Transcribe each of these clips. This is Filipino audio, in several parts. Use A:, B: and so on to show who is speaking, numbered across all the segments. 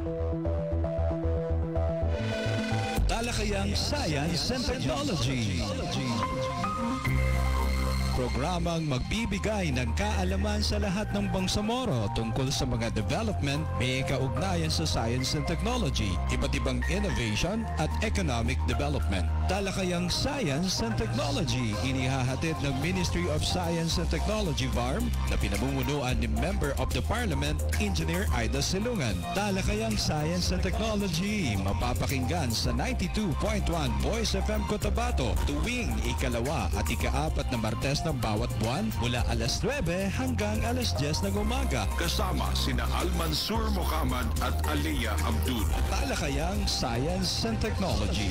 A: Talakayang Science and Technology. Programang magbibigay ng kaalaman sa lahat ng Bangsamoro tungkol sa mga development may kaugnayan sa science and technology, iba't ibang innovation at economic development. Talakayang Science and Technology inihahatid ng Ministry of Science and Technology VARM na pinamumunuan ni Member of the Parliament, Engineer Ida Silungan. Talakayang Science and Technology mapapakinggan sa 92.1 Voice FM Cotabato tuwing ikalawa at ikaapat na Martes ng bawat buwan mula alas 9 hanggang alas 10 ng umaga.
B: Kasama sina Al-Mansur Mohammed at Aliyah Abdul.
A: Talakayang Science and Technology.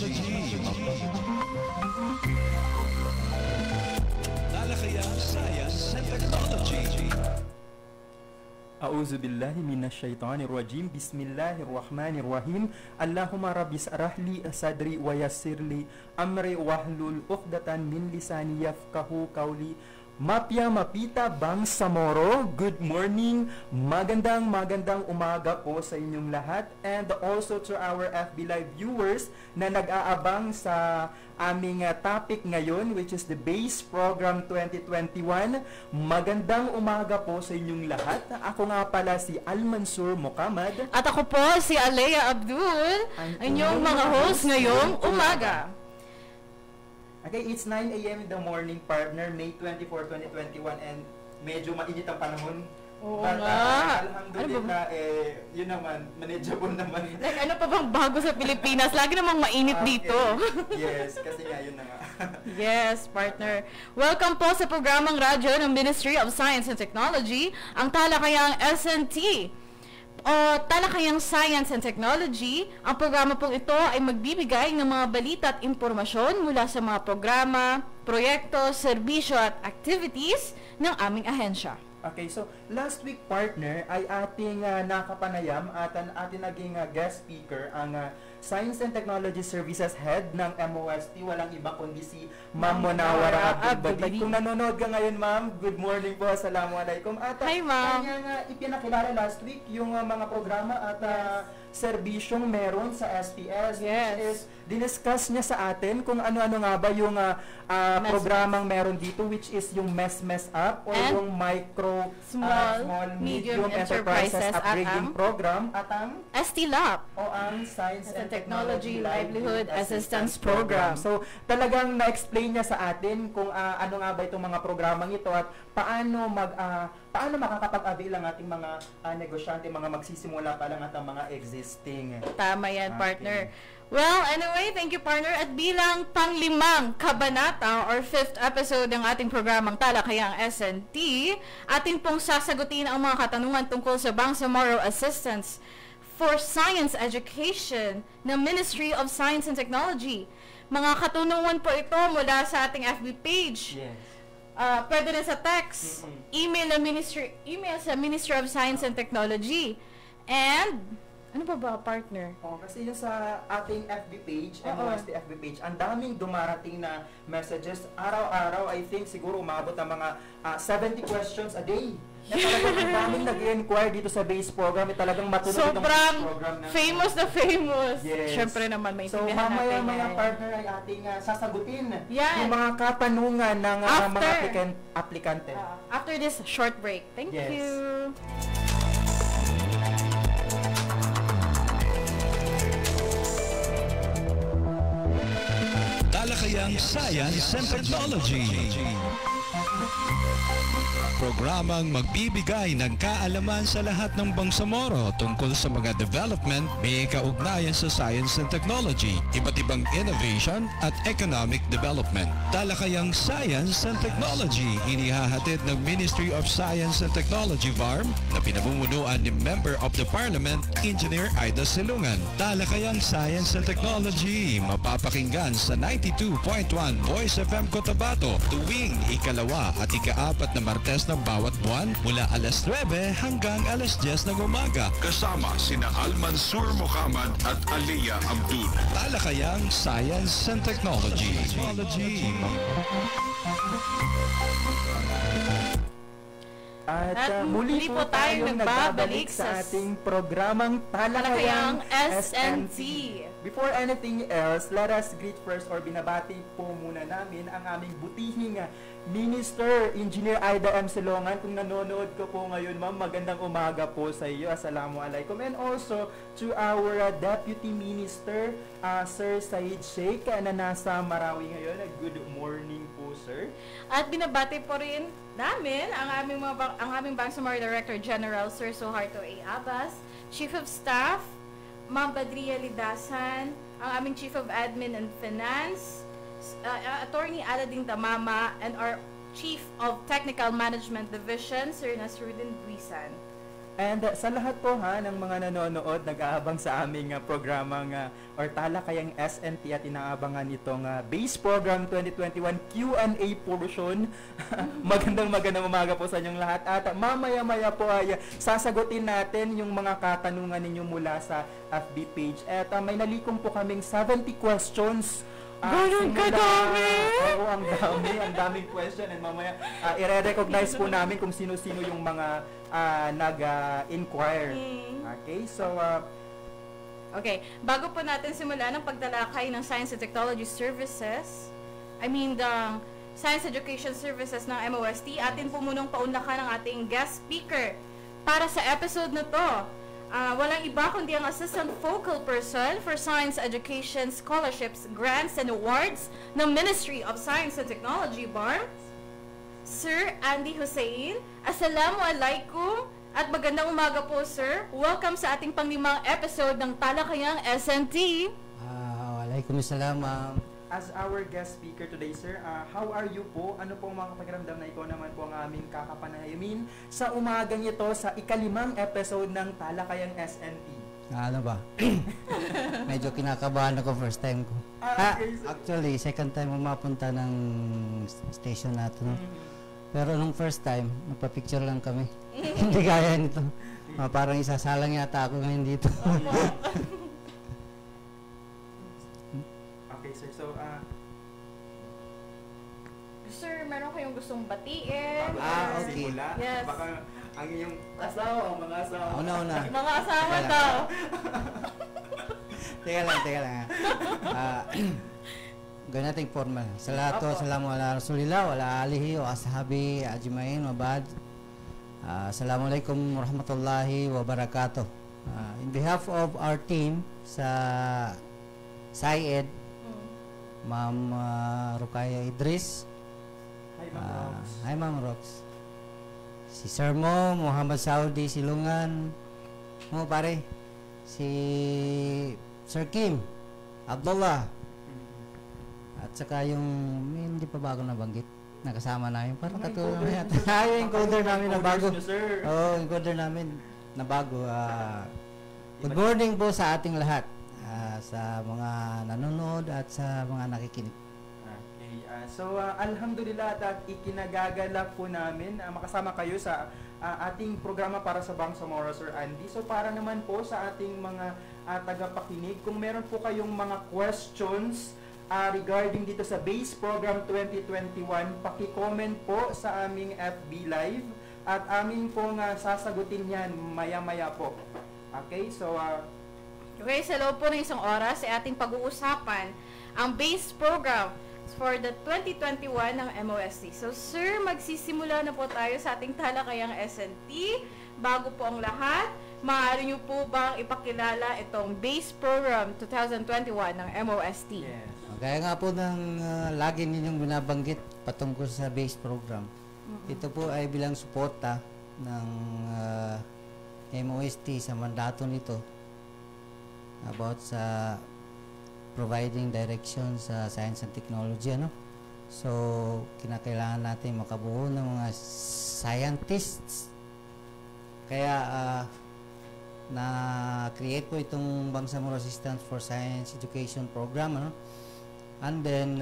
A: Talakayang Science and Technology.
C: A'udzu billahi minasyaitonir rajim. Bismillahirrahmanirrahim. Allahumma rabbi shrah li sadri wa yassir li amri wahlul 'uqdatan min lisani yafqahu qawli. Mapya Mapita Bangsamoro, good morning. Magandang umaga po sa inyong lahat, and also to our FB Live viewers na nag-aabang sa aming topic ngayon, which is the BASE Program 2021. Magandang umaga po sa inyong lahat. Ako nga pala si Al-Mansur Mohammed.
D: At ako po si Aliyah Abdul, ang inyong mga host ngayong umaga.
C: Okay, it's 9 a.m. in the morning, partner, May 24, 2021, and medyo mainit ang panahon.
D: Oo
C: But,
D: nga.
C: alhamdulillah, yun naman, manageable naman.
D: Like, ano pa bang bago sa Pilipinas? Lagi namang mainit dito.
C: Yes, kasi nga yun na nga.
D: Yes, partner. Welcome po sa programang radyo ng Ministry of Science and Technology, ang talakayang SNT. O Talakayang Science and Technology. Ang programa pong ito ay magbibigay ng mga balita at impormasyon mula sa mga programa, proyekto, serbisyo at activities ng aming ahensya.
C: Okay, so last week, partner, ay ating nakapanayam at ang ating naging guest speaker, ang Science and Technology Services Head ng MOST, walang iba kundi si Ma'am Munawara Abdul-Badi. Kung nanonood ka ngayon, Ma'am, good morning po, assalamualaikum. At
D: hi, Ma'am.
C: kanya ipinakilala last week yung mga programa at serbisyong meron sa SPS, which is diniscuss niya sa atin kung ano-ano nga ba yung programang meron dito, which is yung MES Up or yung Micro, Small, Medium Enterprises Upgrading Program at ang
D: STLAP
C: o ang Science and
D: Technology Livelihood Assistance Program.
C: So, talagang na-explain niya sa atin kung ano nga ba itong mga programang ito at paano makakapag-avail ang ating mga negosyante, mga magsisimula pa lang at ang mga existing.
D: Tama yan, partner. Well, anyway, thank you, partner. At bilang panglimang kabanata or 5th episode ng ating programang Talakayang SNT, atin pong sasagutin ang mga katanungan tungkol sa Bangsamoro Assistance for Science Education ng Ministry of Science and Technology. Mga katanungan po ito mula sa ating FB page.
C: Yes.
D: Pwede rin sa text, email sa Ministry of Science and Technology. And ano pa ba, partner?
C: Kasi yung sa ating FB page, MOST FB page, ang daming dumarating na messages. Araw-araw, I think siguro umabot ng mga 70 questions a day. Talagang ang daming nag-inquire dito sa BASE program. Talagang matulog itong
D: Sobrang
C: program na
D: famous na famous.
C: Yes.
D: Siyempre naman, may
C: So,
D: intindihan natin.
C: mamaya partner ay ating sasagutin
D: Yan.
C: yung mga katanungan ng mga aplikante.
D: After this short break. Thank
C: Yes.
D: you.
A: Talakayang Science and Technology. Programang magbibigay ng kaalaman sa lahat ng Bangsamoro tungkol sa mga development may kaugnayan sa science and technology, iba't ibang innovation at economic development. Talakayang Science and Technology inihahatid ng Ministry of Science and Technology VARM na pinamumunuan ni Member of the Parliament, Engineer Ida Silungan. Talakayang Science and Technology mapapakinggan sa 92.1 Voice FM Cotabato tuwing ikalawa at ikaapat na Martes ng bawat buwan mula alas 9 hanggang alas 10 ng umaga.
B: Kasama sina Al-Mansur Mohammed at Aliyah Abdul.
A: Talakayang Science and Technology.
C: At muli po tayong nagbabalik sa ating programang Talakayang SNT. Before anything else, let us greet first or binabati po muna namin ang aming butihing Minister, Engineer Aida M. Silongan. Kung nanonood ko po ngayon, ma'am, magandang umaga po sa iyo. Assalamualaikum. And also to our Deputy Minister, Sir Said Sheikh, na nasa Marawi ngayon. Good morning po, sir.
D: At binabati po rin namin ang aming Bangsamoro Director General, Sir Suharto A. Abbas, Chief of Staff, Ma'am Badria Lidasan, ang aming Chief of Admin and Finance, Attorney Alading Tamama, and our Chief of Technical Management Division, Sir Nasruddin Buisan.
C: And sa lahat po ng mga nanonood, nag-aabang sa aming programang or Talakayang SNT at inaabangan itong Base Program 2021 Q&A portion. Magandang umaga po sa inyong lahat. At mamaya-maya po ay sasagutin natin yung mga katanungan ninyo mula sa FB page. At may nalikom po kaming 70 questions.
D: Ganun kadami!
C: Oo, ang daming question. And mamaya, i-recognize po namin kung sino-sino yung mga nag-inquire. Okay, so...
D: Okay, bago po natin simulan ang pagtalakay ng Science and Technology Services, the Science Education Services ng MOST, atin po munang paunlakan ang ating guest speaker para sa episode na to. Walang iba kundi ang Assistant Focal Person for Science Education Scholarships, Grants and Awards ng Ministry of Science and Technology, BARM, Sir Andy Hussein. Assalamualaikum at magandang umaga po, sir. Welcome sa ating pang-5 episode ng Talakayang SNT.
E: Waalaikumsalam, ma'am.
C: As our guest speaker today, sir, how are you po? Ano pong mga pakiramdam na ikaw naman po ang aming kakapanayamin sa umagang ito sa ika-5 episode ng Talakayang SNT?
E: Ano ba? Medyo kinakabahan ako first time ko.
C: Okay,
E: Actually, second time mapunta ng station natin. Pero nung first time, nagpa-picture lang kami. Hindi kaya nito. Parang isasalang yata ako ngayon dito.
C: Okay, sir. So,
D: Sir, meron kayong gustong batiin?
E: Okay.
D: Yes.
C: Baka ang inyong asawa o mga asawa.
E: Una.
D: Mga asawa daw.
E: Teka lang. Gawin natin formal. Salatu wassalamu ala rasulillah wa ala alihi wa ashabi ajmain wa ba'd. Assalamualaikum warahmatullahi wabarakatuh. In behalf of our team sa SciEd, Ma'am Rukaya Idris. Hi, Ma'am Rox. Si Sir Mo, Muhammad Saudi Silungan. Mo pare. Si Sir Kim Abdullah. At saka yung hindi pa bago nabanggit. Nakasama namin. Parang katulad namin yata. Yung encoder namin na bago. Oo, encoder namin na bago. Good morning po sa ating lahat. Sa mga nanonood at sa mga nakikinig.
C: Okay. So, alhamdulillah at ikinagagalak po namin makasama kayo sa ating programa para sa Bangsamoro, Sir Andy. So, para naman po sa ating mga tagapakinig, kung meron po kayong mga questions regarding dito sa Base Program 2021, paki-comment po sa aming FB Live at amin pong sasagutin yan maya-maya po. Okay, so
D: Okay, sa loob po ng isang oras ay ating pag-uusapan ang Base Program for the 2021 ng MOST. So, sir, magsisimula na po tayo sa ating talakayang SNT. Bago po ang lahat, maaari niyo po bang ipakilala itong Base Program 2021 ng MOST?
C: yes.
E: Kaya nga po ng lagi ninyong binabanggit patungkol sa base program. Ito po ay bilang suporta ng MOST sa mandato nito about sa providing direction sa science and technology. So, kinakailangan natin makabuo ng mga scientists. Kaya na-create po itong Bangsamoro Assistance for Science Education Program. And then,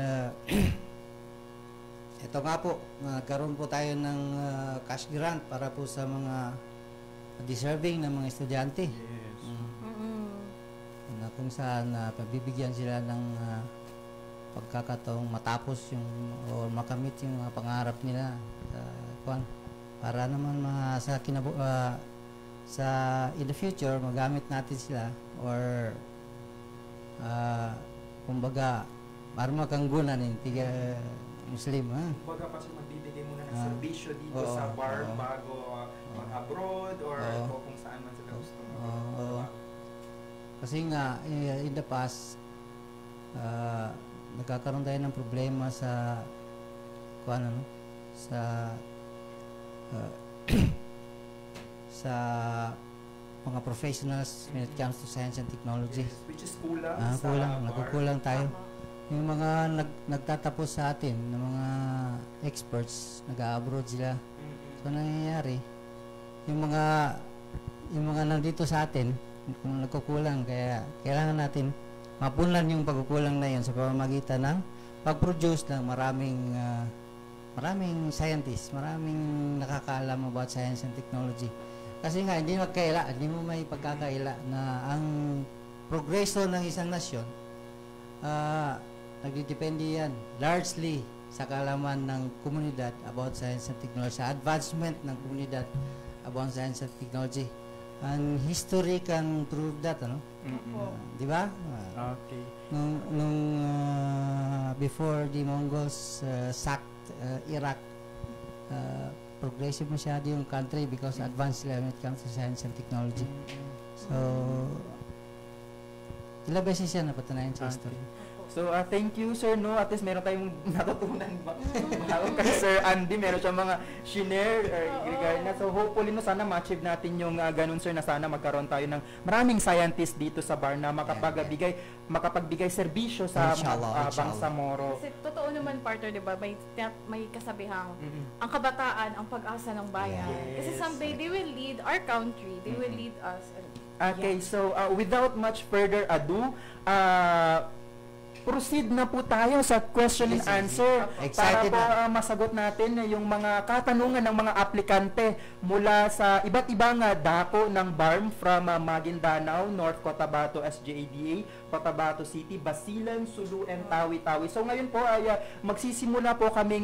E: ito nga po, nagkaroon po tayo ng cash grant para po sa mga deserving na mga estudyante.
C: Yes.
E: Na kung saan pabibigyan sila ng pagkakataong matapos yung o makamit yung mga pangarap nila para naman sa in the future magamit natin sila or kumbaga para makanggunan yung tiga Muslim.
C: Kumbaga pa siya magbibigay muna ng serbisyo dito sa bar bago mag-abroad or kung saan man sila gusto
E: Kasi nga, in the past, nagkakaroon tayo ng problema sa sa mga professionals when it comes to science and technology.
C: Yes, which is kulang
E: Nagkukulang tayo. Yung mga nagtatapos sa atin, ng mga experts, nag-abroad sila. So, nangyayari, yung mga nandito sa atin, kung nagkukulang, kaya kailangan natin mapunlan yung pagkukulang na yun sa pamamagitan ng pag-produce ng maraming scientists, maraming nakakaalam about science and technology. Kasi nga, hindi mo may pagkakaila na ang progreso ng isang nasyon, nagdidepende yan largely sa kaalaman ng komunidad about science and technology, sa advancement ng komunidad about science and technology. And history can prove that, di ba?
C: Okay.
E: Nung before the Mongols sacked Iraq, progressive masyado yung country because advanced sila when it comes to science and technology. So, ilang beses yan napatunayan sa history.
C: So, thank you, sir, no? At least meron tayong natutunan ba? Kay Sir Andy, meron siya mga shinare regarding na. So, hopefully, no, sana ma-achieve natin yung ganun, sir, na sana magkaroon tayo ng maraming scientists dito sa bar na makapagbigay serbisyo sa Bangsamoro.
D: Kasi totoo naman, partner, di ba? May kasabihang, ang kabataan, ang pag-asa ng bayan. Kasi someday, they will lead our country. They will lead us.
C: Okay, so, without much further ado, proceed na po tayo sa question and answer para po masagot natin yung mga katanungan ng mga aplikante mula sa iba't ibang dako ng BARM from Maguindanao, North Cotabato, SGADA, Cotabato City, Basilan, Sulu, and Tawi-Tawi. So ngayon po ay magsisimula po kaming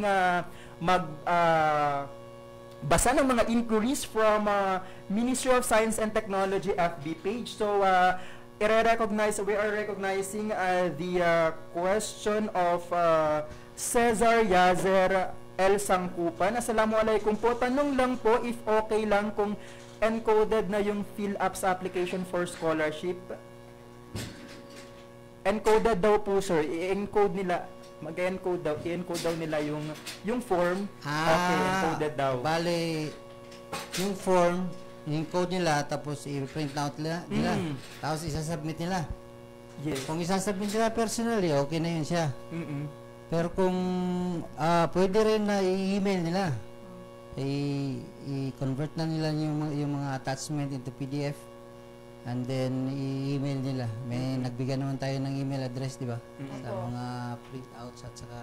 C: basa ng mga inquiries from Ministry of Science and Technology FB page. So we are recognizing the question of Cesar Yazer El Sangkupan. Assalamualaikum po. Tanong lang po if okay lang kung encoded na yung fill-ups application for scholarship. Encoded daw po, sir. I-encode nila. Mag-encode daw. I-encode daw nila yung form. Okay, encoded daw.
E: Bale, yung form, yung code nila, tapos i-print out nila, tapos isasubmit nila.
C: Yes.
E: Kung isasubmit nila personally, okay na yun siya. Pero kung pwede rin na i-email nila, i-convert na nila yung mga attachment into PDF, and then i-email nila. May nagbigay naman tayo ng email address, di ba? Sa mga printouts at saka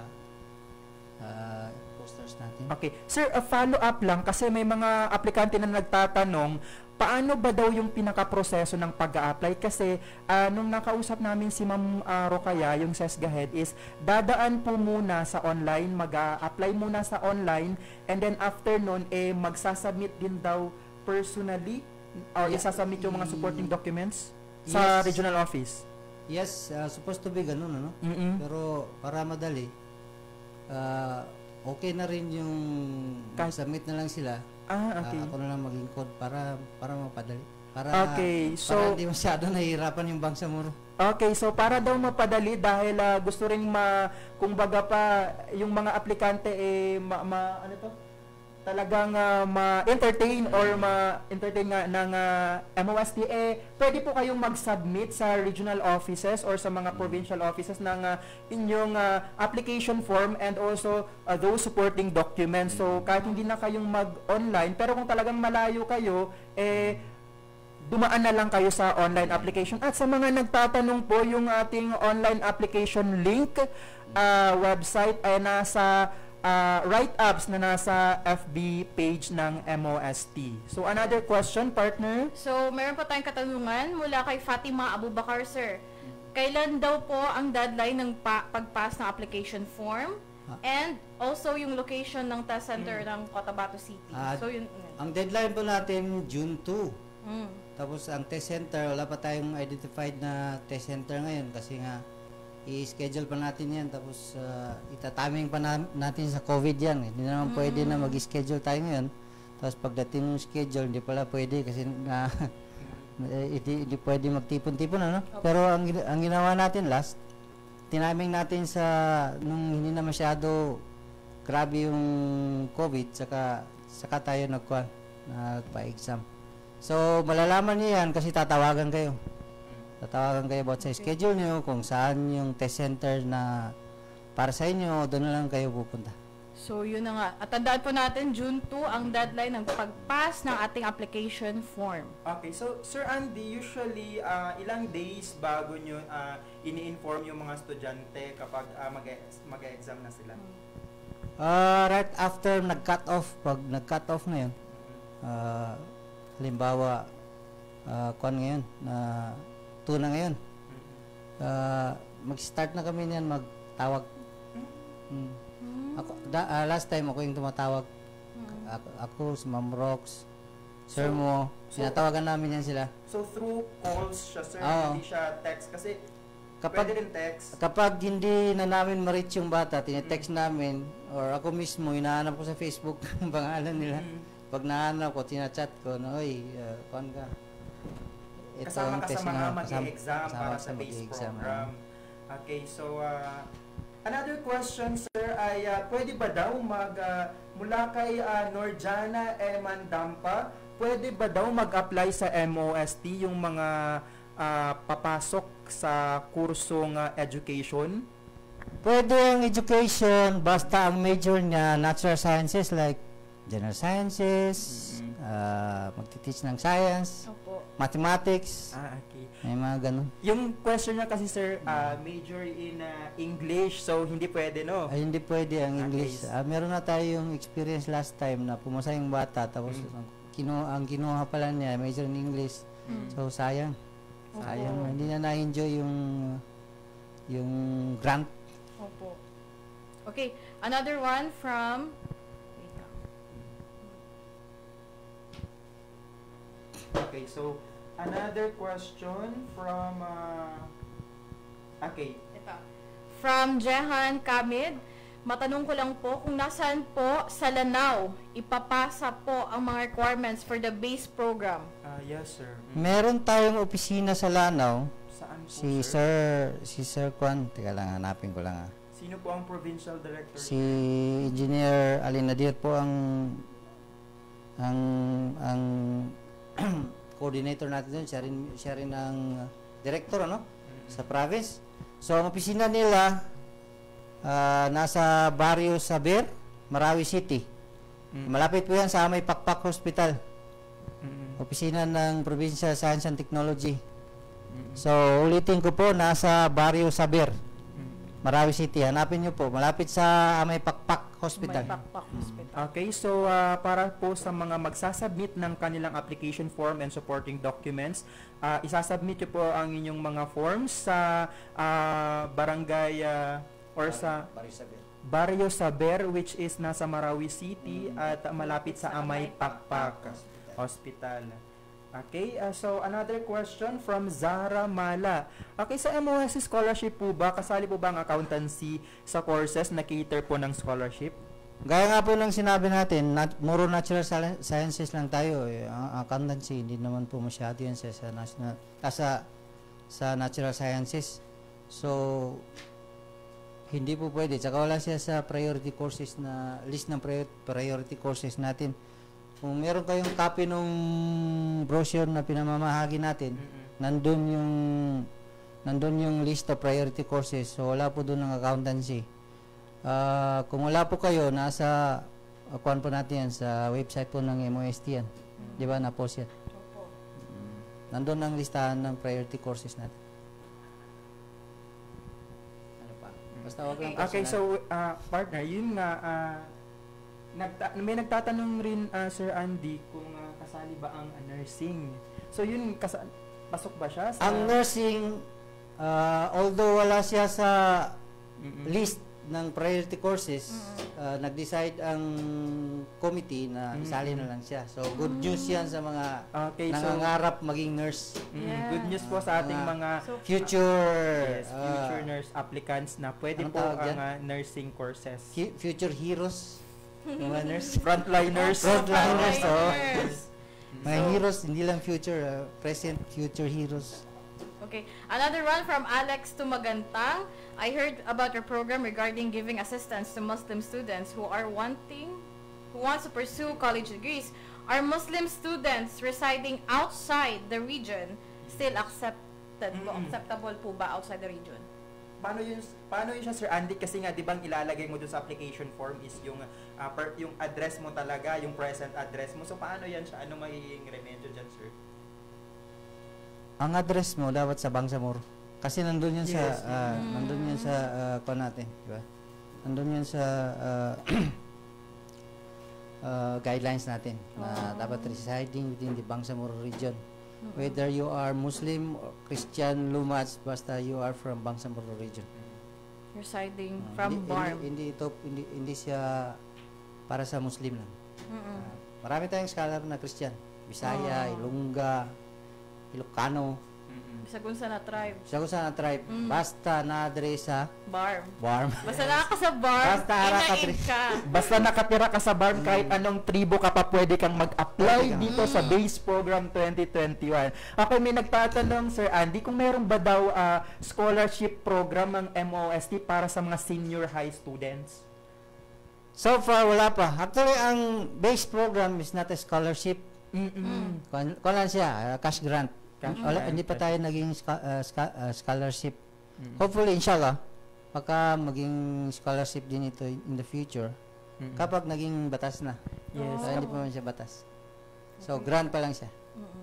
E: posters natin. Okay.
C: Sir, follow up lang kasi may mga aplikante na nagtatanong, paano ba daw yung pinaka-proseso ng pag-a-apply? Kasi nung nakausap namin si Ma'am Rokaya, yung SESGA head, is dadaan po muna sa online, mag-a-apply muna sa online, and then after nun, magsasubmit din daw personally or isasubmit yung mga supporting documents sa regional office.
E: Yes, supposed to be ganun, ano? Pero para madali, okay na rin yung submit na lang sila.
C: Okay.
E: Ako na lang maging code para mapadali. Para hindi masyado nahihirapan yung Bangsamoro.
C: Okay, so para daw mapadali dahil gusto rin kumbaga pa yung mga aplikante talagang ma-entertain or ma-entertain nga ng MOST, pwede po kayong mag-submit sa regional offices or sa mga provincial offices ng inyong application form and also those supporting documents. So, kahit hindi na kayong mag-online, pero kung talagang malayo kayo, dumaan na lang kayo sa online application. At sa mga nagtatanong po, yung ating online application link website ay nasa write-ups na nasa FB page ng MOST. So, another question, partner?
D: So, meron po tayong katanungan mula kay Fatima Abubakar, sir. Kailan daw po ang deadline ng pag-pass ng application form? And also yung location ng test center ng Cotabato City. So yun.
E: Ang deadline po natin June 2.
D: Mm.
E: Tapos ang test center, wala pa tayong identified na test center ngayon kasi nga i-schedule pa natin yan. Tapos itataming pa natin sa COVID yan. Hindi naman pwede na mag-schedule tayo ngayon. Tapos pagdating ng schedule, hindi pala pwede kasi nga hindi pwede magtipon-tipon, ano? Pero ang ginawa natin last, tinaming natin sa nung hindi na masyado grabe yung COVID, saka tayo nagpa-exam. So malalaman niyo yan kasi tatawagan kayo about sa schedule niyo, kung saan yung test center na para sa inyo, doon na lang kayo pupunta.
D: So yun na nga. At tandaan po natin, June 2 ang deadline ng pag-pass ng ating application form.
C: Okay, so Sir Andy, usually ilang days bago nyo ini-inform yung mga estudyante kapag mag-exam na sila?
E: Right after nag-cut off, pag nag-cut off na yun, halimbawa, kuan ngayon, 2 na ngayon, mag-start na kami niyan, magtawag. Last time ako yung tumatawag. Ako, si Ma'am Rox, Sir Mo, sinatawagan namin yan sila.
C: So through calls siya, sir, hindi siya text kasi pwede rin text.
E: Kapag hindi na namin ma-reach yung bata, tinetext namin, or ako mismo, hinahanap ko sa Facebook ang pangalan nila. Pag nahanap ko, tinachat ko, oy, kuhan ka.
C: Kasama ka sa mga mag-i-exam para sa base program. Okay, so another question, sir, ay pwede ba daw mula kay Norjana Emandampa, pwede ba daw mag-apply sa MOST yung mga papasok sa kursong education?
E: Pwede ang education, basta ang major niya, natural sciences like general sciences, magti-teach ng science, mathematics,
C: okay.
E: May mga ganun.
C: Yung question niya kasi, sir, major in English, so hindi pwede, no?
E: Ay, hindi pwede ang English. Meron na tayong experience last time na pumasa yung bata, tapos ang kinuha pala niya, major in English. So, sayang. Sayang. Hindi na na-enjoy yung grant.
D: Opo. Okay, another one from...
C: Okay, so another question from
D: from Jehan Kamid. Matanong ko lang po kung nasaan po sa Lanao ipapasa po ang mga requirements for the base program.
C: Yes, sir.
E: Meron tayong opisina sa Lanao.
C: Saan po,
E: si Sir Kwan, teka lang, hanapin ko lang.
C: Sino po ang provincial director?
E: Si Engineer Alinadir po ang coordinator natin doon. Siya rin ang director, ano? Sa province. So, ang opisina nila nasa Barrio Saber, Marawi City. Malapit po yan sa Amay Pakpak Hospital. Opisina ng Provincial Science and Technology. So, ulitin ko po, nasa Barrio Saber, Marawi City. Hanapin nyo po, malapit sa Amay Pakpak Hospital.
C: Okay, so para po sa mga magsasubmit ng kanilang application form and supporting documents, isasubmit nyo po ang inyong mga forms sa barangay or sa Barrio Saber, which is nasa Marawi City at malapit sa Amay Pakpak Hospital. Okay, so another question from Zara Mala. Okay, sa MOS scholarship po ba, kasali po ba ang accountancy sa courses na cater po ng scholarship?
E: Gaya nga po ng sinabi natin, more natural sciences lang tayo. Ang accountancy, hindi naman po masyado yan sa natural sciences. So, hindi po pwede. Tsaka wala siya sa priority courses na, list ng priority courses natin. Kung meron kayong copy nung brochure na pinamamahagi natin, nandun yung list of priority courses. So, wala po doon ng accountancy. Kung wala po kayo, nasa kuan po natin yan, sa website po ng MOST yan. Di ba? Na-post yan. Nandun ang listahan ng priority courses natin. Ano pa? Basta wag lang
C: Okay, so partner, yun nga, may nagtatanong rin, Sir Andy, kung kasali ba ang nursing. So yun, pasok ba siya?
E: Ang nursing, although wala siya sa list ng priority courses, nag-decide ang committee na isali na lang siya. So, good news yan sa mga
C: Okay, so
E: nangangarap maging nurse.
C: good news po sa ating mga
E: Future,
C: future nurse applicants na pwede
E: anong
C: po
E: tawag
C: ang
E: dyan?
C: nursing courses.
E: future heroes. Mga nurse.
C: Frontliners.
E: Frontliners,
D: Frontliners.
E: Mga heroes, hindi lang future, present, future heroes.
D: Okay. Another one from Alex Tumagantang. I heard about your program regarding giving assistance to Muslim students who wants to pursue college degrees. Are Muslim students residing outside the region still accepted po? Acceptable po ba outside the region?
C: Paano yun siya, Sir Andy? Kasi nga, di ba, ilalagay mo doon sa application form is yung yung address mo talaga, yung present address mo. So, paano yan siya? Ano magiging remedyo dyan, sir?
E: Ang address mo dapat sa Bangsamoro. Kasi nandun yan
C: Yes.
E: nandun yan sa kuha natin, di ba? Nandun yan sa guidelines natin na dapat residing within the Bangsamoro region. Whether you are Muslim, or Christian, Lumats, basta you are from Bangsamoro region.
D: Residing from Barm.
E: Hindi siya para sa Muslim lang. Marami tayong scholar na Christian. Bisaya, Ilongga, Ilocano,
D: Sa kung sa na tribe.
E: sa kung saan ang tribe. Basta na-address sa
D: Barm.
E: Barm.
D: Basta na ka sa Barm,
E: Basta harap ka,
D: inaid ka.
C: Basta nakatira ka sa BARM, kahit anong tribo ka pa, pwede kang mag-apply dito sa BASE Program 2021. Okay, may nagtatanong, Sir Andy, kung meron ba daw scholarship program ng MOST para sa mga senior high students?
E: So far, wala pa. Actually, ang base program is not a scholarship. Kung lang siya, cash grant. Hindi pa tayo naging scholarship. Hopefully, inshallah, baka maging scholarship din ito in the future kapag naging batas na.
C: Yes.
E: So, hindi pa man siya batas. So, grant pa lang siya.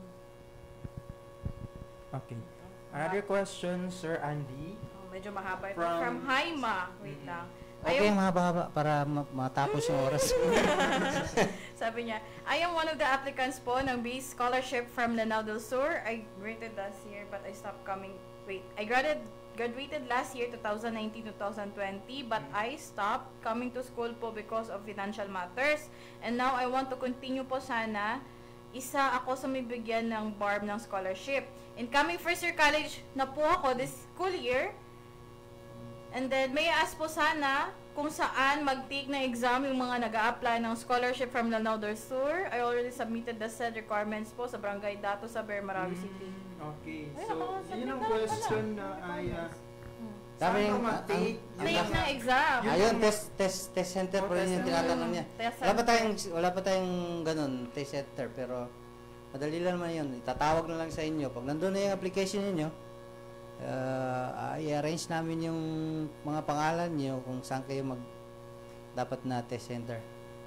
C: Okay. Another question, Sir Andy.
D: Medyo mahaba ito.
C: From-
D: From Haima. Wait lang.
E: Okay, mahaba-haba para matapos yung oras.
D: Sabi niya, I am one of the applicants po ng BASE scholarship from Lanao del Sur. I graduated last year but I stopped coming. Wait, I graduated last year 2019-2020 but I stopped coming to school po because of financial matters. And now I want to continue po sana. Isa ako sa may bigyan ng BARM ng scholarship. Incoming first year college na po ako this school year. And then, may I ask po sana kung saan mag-take ng exam yung mga nag-a-apply ng scholarship from Lanao del Sur. I already submitted the said requirements po sa Barangay Dato sa Marawi City.
C: Okay.
D: Ay,
C: So,
D: nakasabit
C: yun ang
D: na pala.
C: question na ay
E: Sabi
C: saan
E: yung-
C: ka mag-take?
D: Take ng exam.
E: Ayun, test center pa rin yung tinatanong niya.
D: Test
E: Wala pa tayong ganun, test center, pero madali lang naman yun. Itatawag na lang sa inyo. Pag nandun na yung application ninyo, i-arrange namin yung mga pangalan niyo kung saan kayo dapat na test center.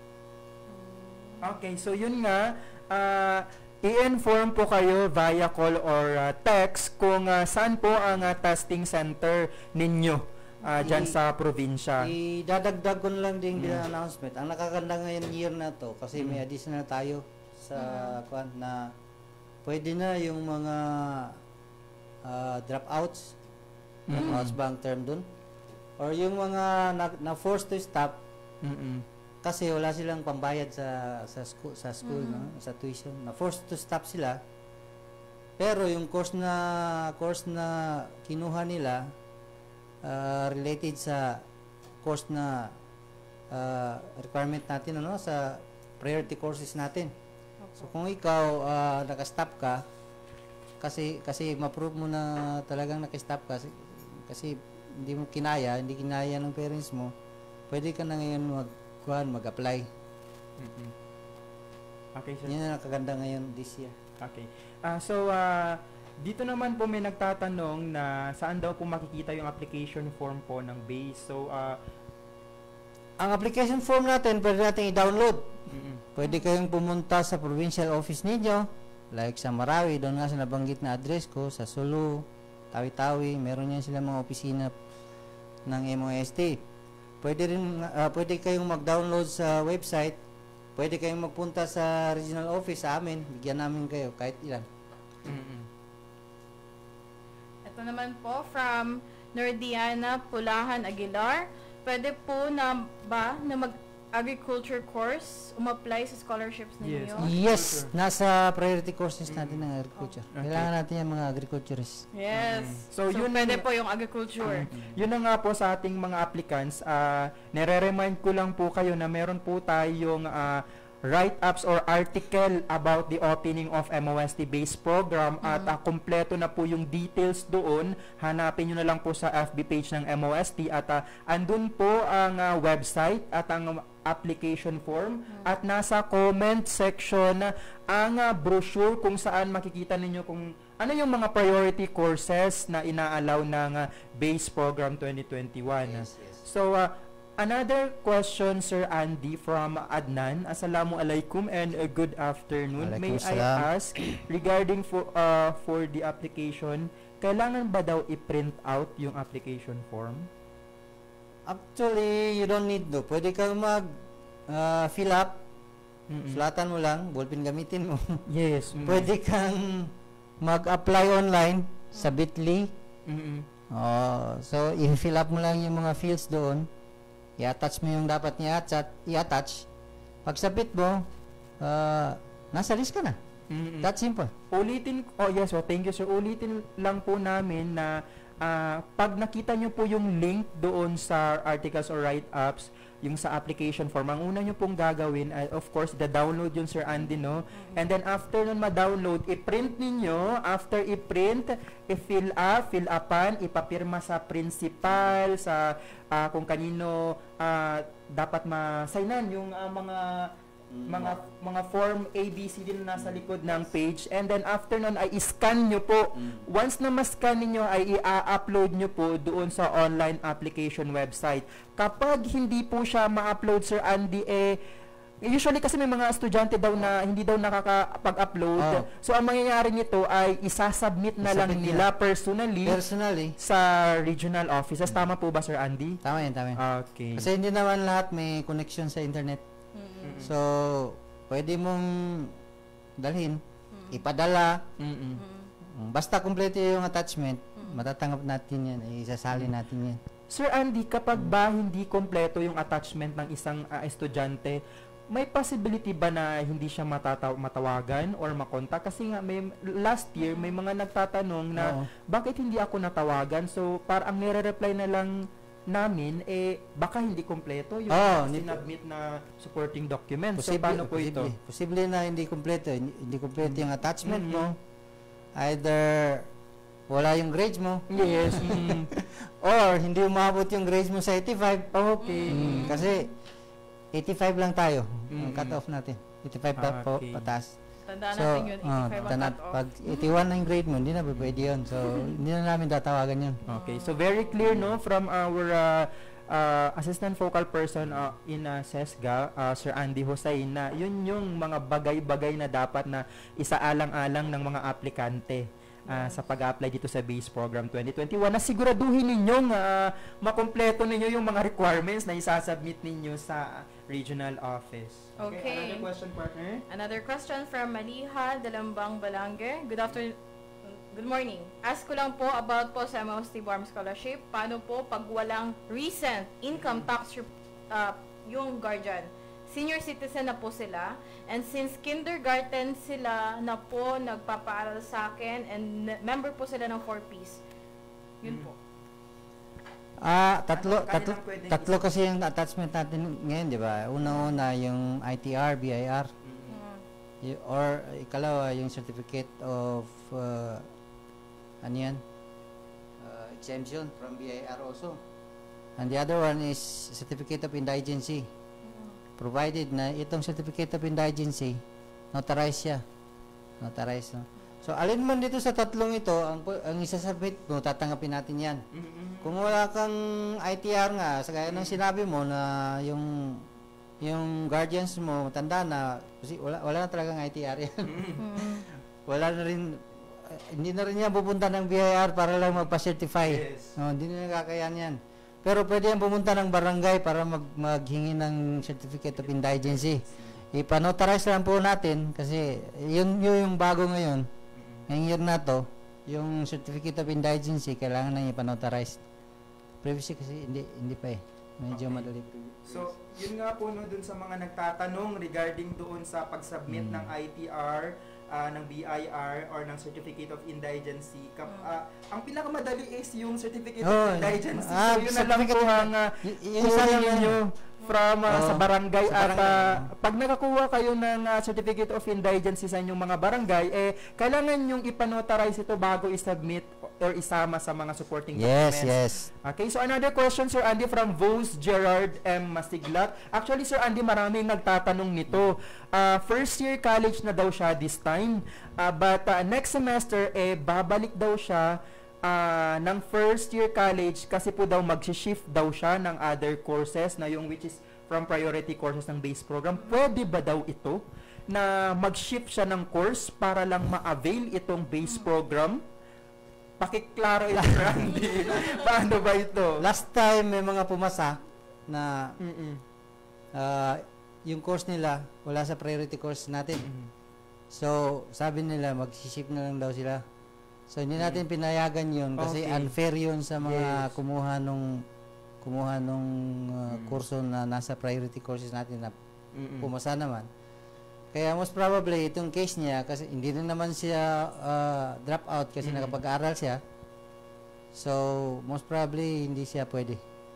C: Okay, so yun nga, i-inform po kayo via call or text kung saan po ang testing center ninyo dyan sa probinsya.
E: Idadagdag ko na lang din bilang announcement. Ang nakaganda ngayon year na to kasi may additional tayo sa kuan na pwede na yung mga dropouts. Dropouts ba ang term dun? Or yung mga na-forced to stop kasi wala silang pambayad sa school no? Sa tuition. Na-forced to stop sila. Pero yung course na kinuha nila related sa course na requirement natin ano sa priority courses natin. So kung ikaw naka-stop ka kasi ma-prove mo na talagang naka-stop ka kasi hindi kinaya ng parents mo, pwede ka na ngayon mag-apply.
C: Okay, sir.
E: Yan ang nakaganda ngayon this year.
C: Okay. So, dito naman po may nagtatanong na saan daw po makikita yung application form po ng BASE. So,
E: Ang application form natin, pwede natin i-download. Pwede kayong pumunta sa provincial office ninyo, like sa Marawi, doon nga sa nabanggit na address ko, sa Sulu, Tawi-Tawi, meron yan sila mga opisina ng MOST. Pwede kayong mag-download sa website, pwede kayong magpunta sa regional office sa amin, bigyan namin kayo kahit ilan.
D: Ito naman po from Nordiana Pulahan Aguilar. pwede po na ba na mag-agriculture course, umapply sa scholarships ninyo?
E: Yes, nasa priority courses natin ng agriculture. Kailangan natin yung mga agriculturists.
D: Yes.
C: So, yun
D: pwede po yung agriculture.
C: Yun na nga po sa ating mga applicants, nire-remind ko lang po kayo na meron po tayong write-ups or article about the opening of MOST-based program at kompleto na po yung details doon. Hanapin nyo na lang po sa FB page ng MOST at andun po ang website at ang application form at nasa comment section ang brochure kung saan makikita ninyo kung ano yung mga priority courses na inaalaw ng base program 2021. So, another question, Sir Andy, from Adnan. Assalamualaikum and good afternoon. May I ask, regarding for the application, kailangan ba daw i-print out yung application form?
E: Actually, you don't need to. Pwede kang fill up. Sulatan mo lang, ballpen gamitin mo.
C: Yes.
E: Pwede kang mag-apply online sa Bitly. So, i-fill up mo lang yung mga fields doon. I-attach mo yung dapat i-attach. Pag submit mo, nasa list ka na. That's simple.
C: Thank you, sir. Ulitin lang po namin na pag nakita nyo po yung link doon sa articles or write-ups, yung sa application form, ang una nyo pong gagawin ay, of course, download yun, Sir Andy, no? And then, after nun ma-download, i-print ninyo. After i-print, i-fill upan, ipapirma sa principal, sa kung kanino dapat ma-signan yung mga form ABC din na nasa likod ng page, and then after nun ay i-scan nyo po. Once na ma-scan niyo ay i-upload nyo po doon sa online application website. Kapag hindi po siya ma-upload, Sir Andy, usually kasi may mga estudyante daw na hindi daw nakakapag-upload. So ang mangyayari nito ay isasubmit na lang nila personally sa regional offices. Tama po ba, Sir Andy?
E: Tama yan.
C: Okay.
E: Kasi hindi naman lahat may connection sa internet. So, pwede mong dalhin, ipadala. Basta kompleto yung attachment, matatanggap natin yan, isasali natin yan.
C: Sir Andy, kapag ba hindi kompleto yung attachment ng isang estudyante, may possibility ba na hindi siya matawagan or makontak? Kasi nga, last year, may mga nagtatanong na, bakit hindi ako natawagan? So, parang nire-reply na lang namin, baka hindi kompleto yung sinubmit na supporting documents. So, paano po ito?
E: Posible na hindi kompleto. Hindi kompleto yung attachment mo. Either wala yung grades mo.
C: Yes.
E: Or hindi umabot yung grades mo sa 85.
C: Okay.
E: Kasi 85 lang tayo. Ang cut-off natin. 85 po, pataas.
D: Tandaan natin yun, 85 ang cut-off.
E: Pag 81 na yung grade mo, hindi na pwede yun. So, hindi na namin tatawagan yun.
C: Okay. So, very clear, no, from our assistant focal person in SESGA, Sir Andy Hussein, na yun yung mga bagay-bagay na dapat na isaalang-alang ng mga aplikante sa pag-apply dito sa base program 2021, na siguraduhin ninyong makompleto ninyo yung mga requirements na isasubmit ninyo sa regional office.
D: Okay.
C: Another question, partner?
D: Another question from Maliha Dalambang Balange. Good afternoon. Good morning. Ask ko lang po about po sa MOST Warm Scholarship. Paano po pag walang recent income tax yung guardian? Senior citizen na po sila, and since kindergarten sila na po nagpapaaral sa akin, and member po sila ng 4Ps. Yun po.
E: Tatlo kasi yung attachment natin ngayon, di ba? Una-una yung ITR, BIR. Or ikalawa yung certificate of exemption from BIR also. And the other one is certificate of indigency. Provided na itong certificate of indigency, notarized siya. Notarized, no? So, alin man dito sa tatlong ito, ang isasubmit mo, tatanggapin natin yan. Kung wala kang ITR nga, sa gaya ng sinabi mo na yung guardians mo, tanda na, kasi wala na talagang ITR yan. Wala na rin, hindi na rin yan pupunta ng BIR para lang magpa-certify. Yes. No, hindi na nakakayan yan. Pero pwede yan pumunta ng barangay para maghingi ng certificate of indigency. Ipanotarize lang po natin kasi yun yung bago ngayon. Ngayong year na to, yung certificate of indigency kailangan na ipanotarize. Previously kasi hindi pa eh. Medyo
C: Okay.
E: madali.
C: So, yun nga po no, dun sa mga nagtatanong regarding doon sa pag-submit ng ITR, ng BIR, or ng Certificate of Indigency. Ang pinakamadali is yung Certificate of Indigency. So, yun na lang po ang
E: Yung isa lang
C: ninyo from sa barangay.
E: sa
C: At pag nakakuha kayo ng Certificate of Indigency sa inyong mga barangay, kailangan yung ipanotarize ito bago i-submit or isama sa mga supporting documents.
E: Yes.
C: Okay, so another question, Sir Andy, from Vos Gerard M. Masiglat. Actually, Sir Andy, maraming nagtatanong nito. First year college na daw siya this time. But next semester, babalik daw siya ng first year college kasi po daw mag-shift daw siya ng other courses na yung which is from priority courses ng base program. Pwede ba daw ito na mag-shift siya ng course para lang ma-avail itong base program? Pakiklaro ito, Randy. Paano ba ito?
E: Last time may mga pumasa na yung course nila wala sa priority course natin. So, sabi nila mag-ship na lang daw sila. So, hindi natin pinayagan yun kasi unfair yun sa mga kumuha nung kurso na nasa priority courses natin na pumasa naman. Kaya most probably itong case niya kasi hindi rin naman siya drop out kasi nakapag-aral siya. So, most probably hindi siya pwede.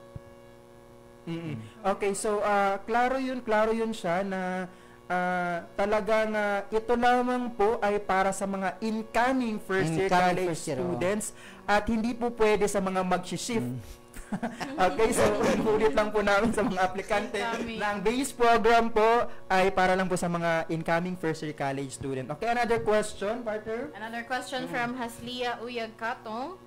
C: Okay, so klaro yun siya na talagang ito lamang po ay para sa mga incoming first year college students at hindi po pwede sa mga mag-shift. Okay, so ulit lang po namin sa mga aplikante na ang base program po ay para lang po sa mga incoming first year college student. Okay, another question, partner?
D: Another question from Haslia Uyag Katong.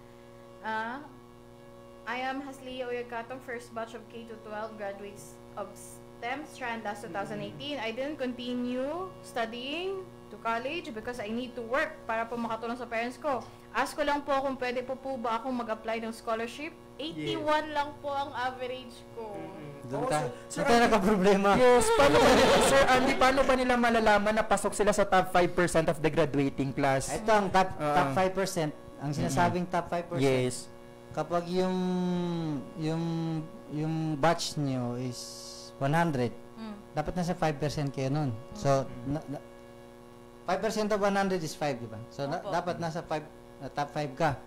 D: I am Haslia Uyag Katong, first batch of K-12 graduates of STEM strand last 2018. I didn't continue studying to college because I need to work para po makatulong sa parents ko. Ask ko lang po kung pwede po ba akong mag-apply ng scholarship. 81 lang po ang average ko.
E: Doon tayo naka-problema.
C: Yes, Sir Andy, paano ba nila malalaman na pasok sila sa top 5% of the graduating class?
E: Ito ang top 5%. Ang sinasabing top 5%.
C: Yes.
E: Kapag yung batch nyo is 100, dapat nasa 5% kayo nun. So, 5% of 100 is 5, di ba? So, dapat nasa top 5 ka.